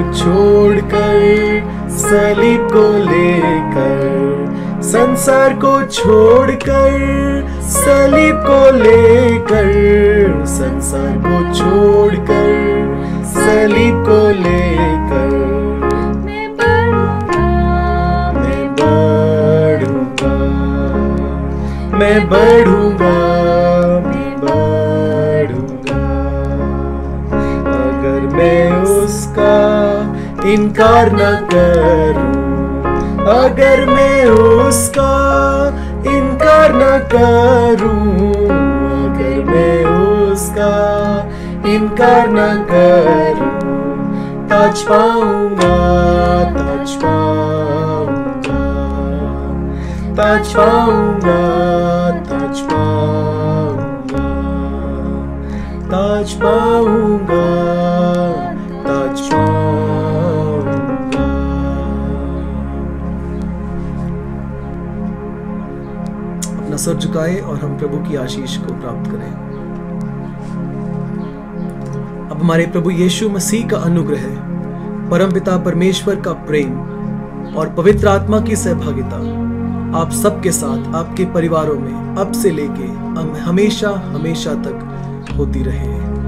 छोड़कर, सलीब को लेकर, संसार को छोड़कर, सलीब को लेकर, संसार को छोड़कर, सलीब को लेकर, मैं बढ़ूंगा, मैं बढ़ूंगा, मैं बढ़ूंगा, मैं बढ़ूंगा। अगर मैं उसका इनकार न करूं, अगर मैं उसका इनकार न करूं, अगर मैं उसका इनकार न करूं, ताज पाऊंगा, ताज पाऊंगा, ताज पाऊंगा, ताज पाऊंगा, ताज पाऊंगा, ताज पाऊंगा। अपना सर झुकाए और हम प्रभु की आशीष को प्राप्त करें। अब हमारे प्रभु यीशु मसीह का अनुग्रह, परमपिता परमेश्वर का प्रेम और पवित्र आत्मा की सहभागिता आप सबके साथ, आपके परिवारों में अब से लेके हमेशा हमेशा तक होती रहे।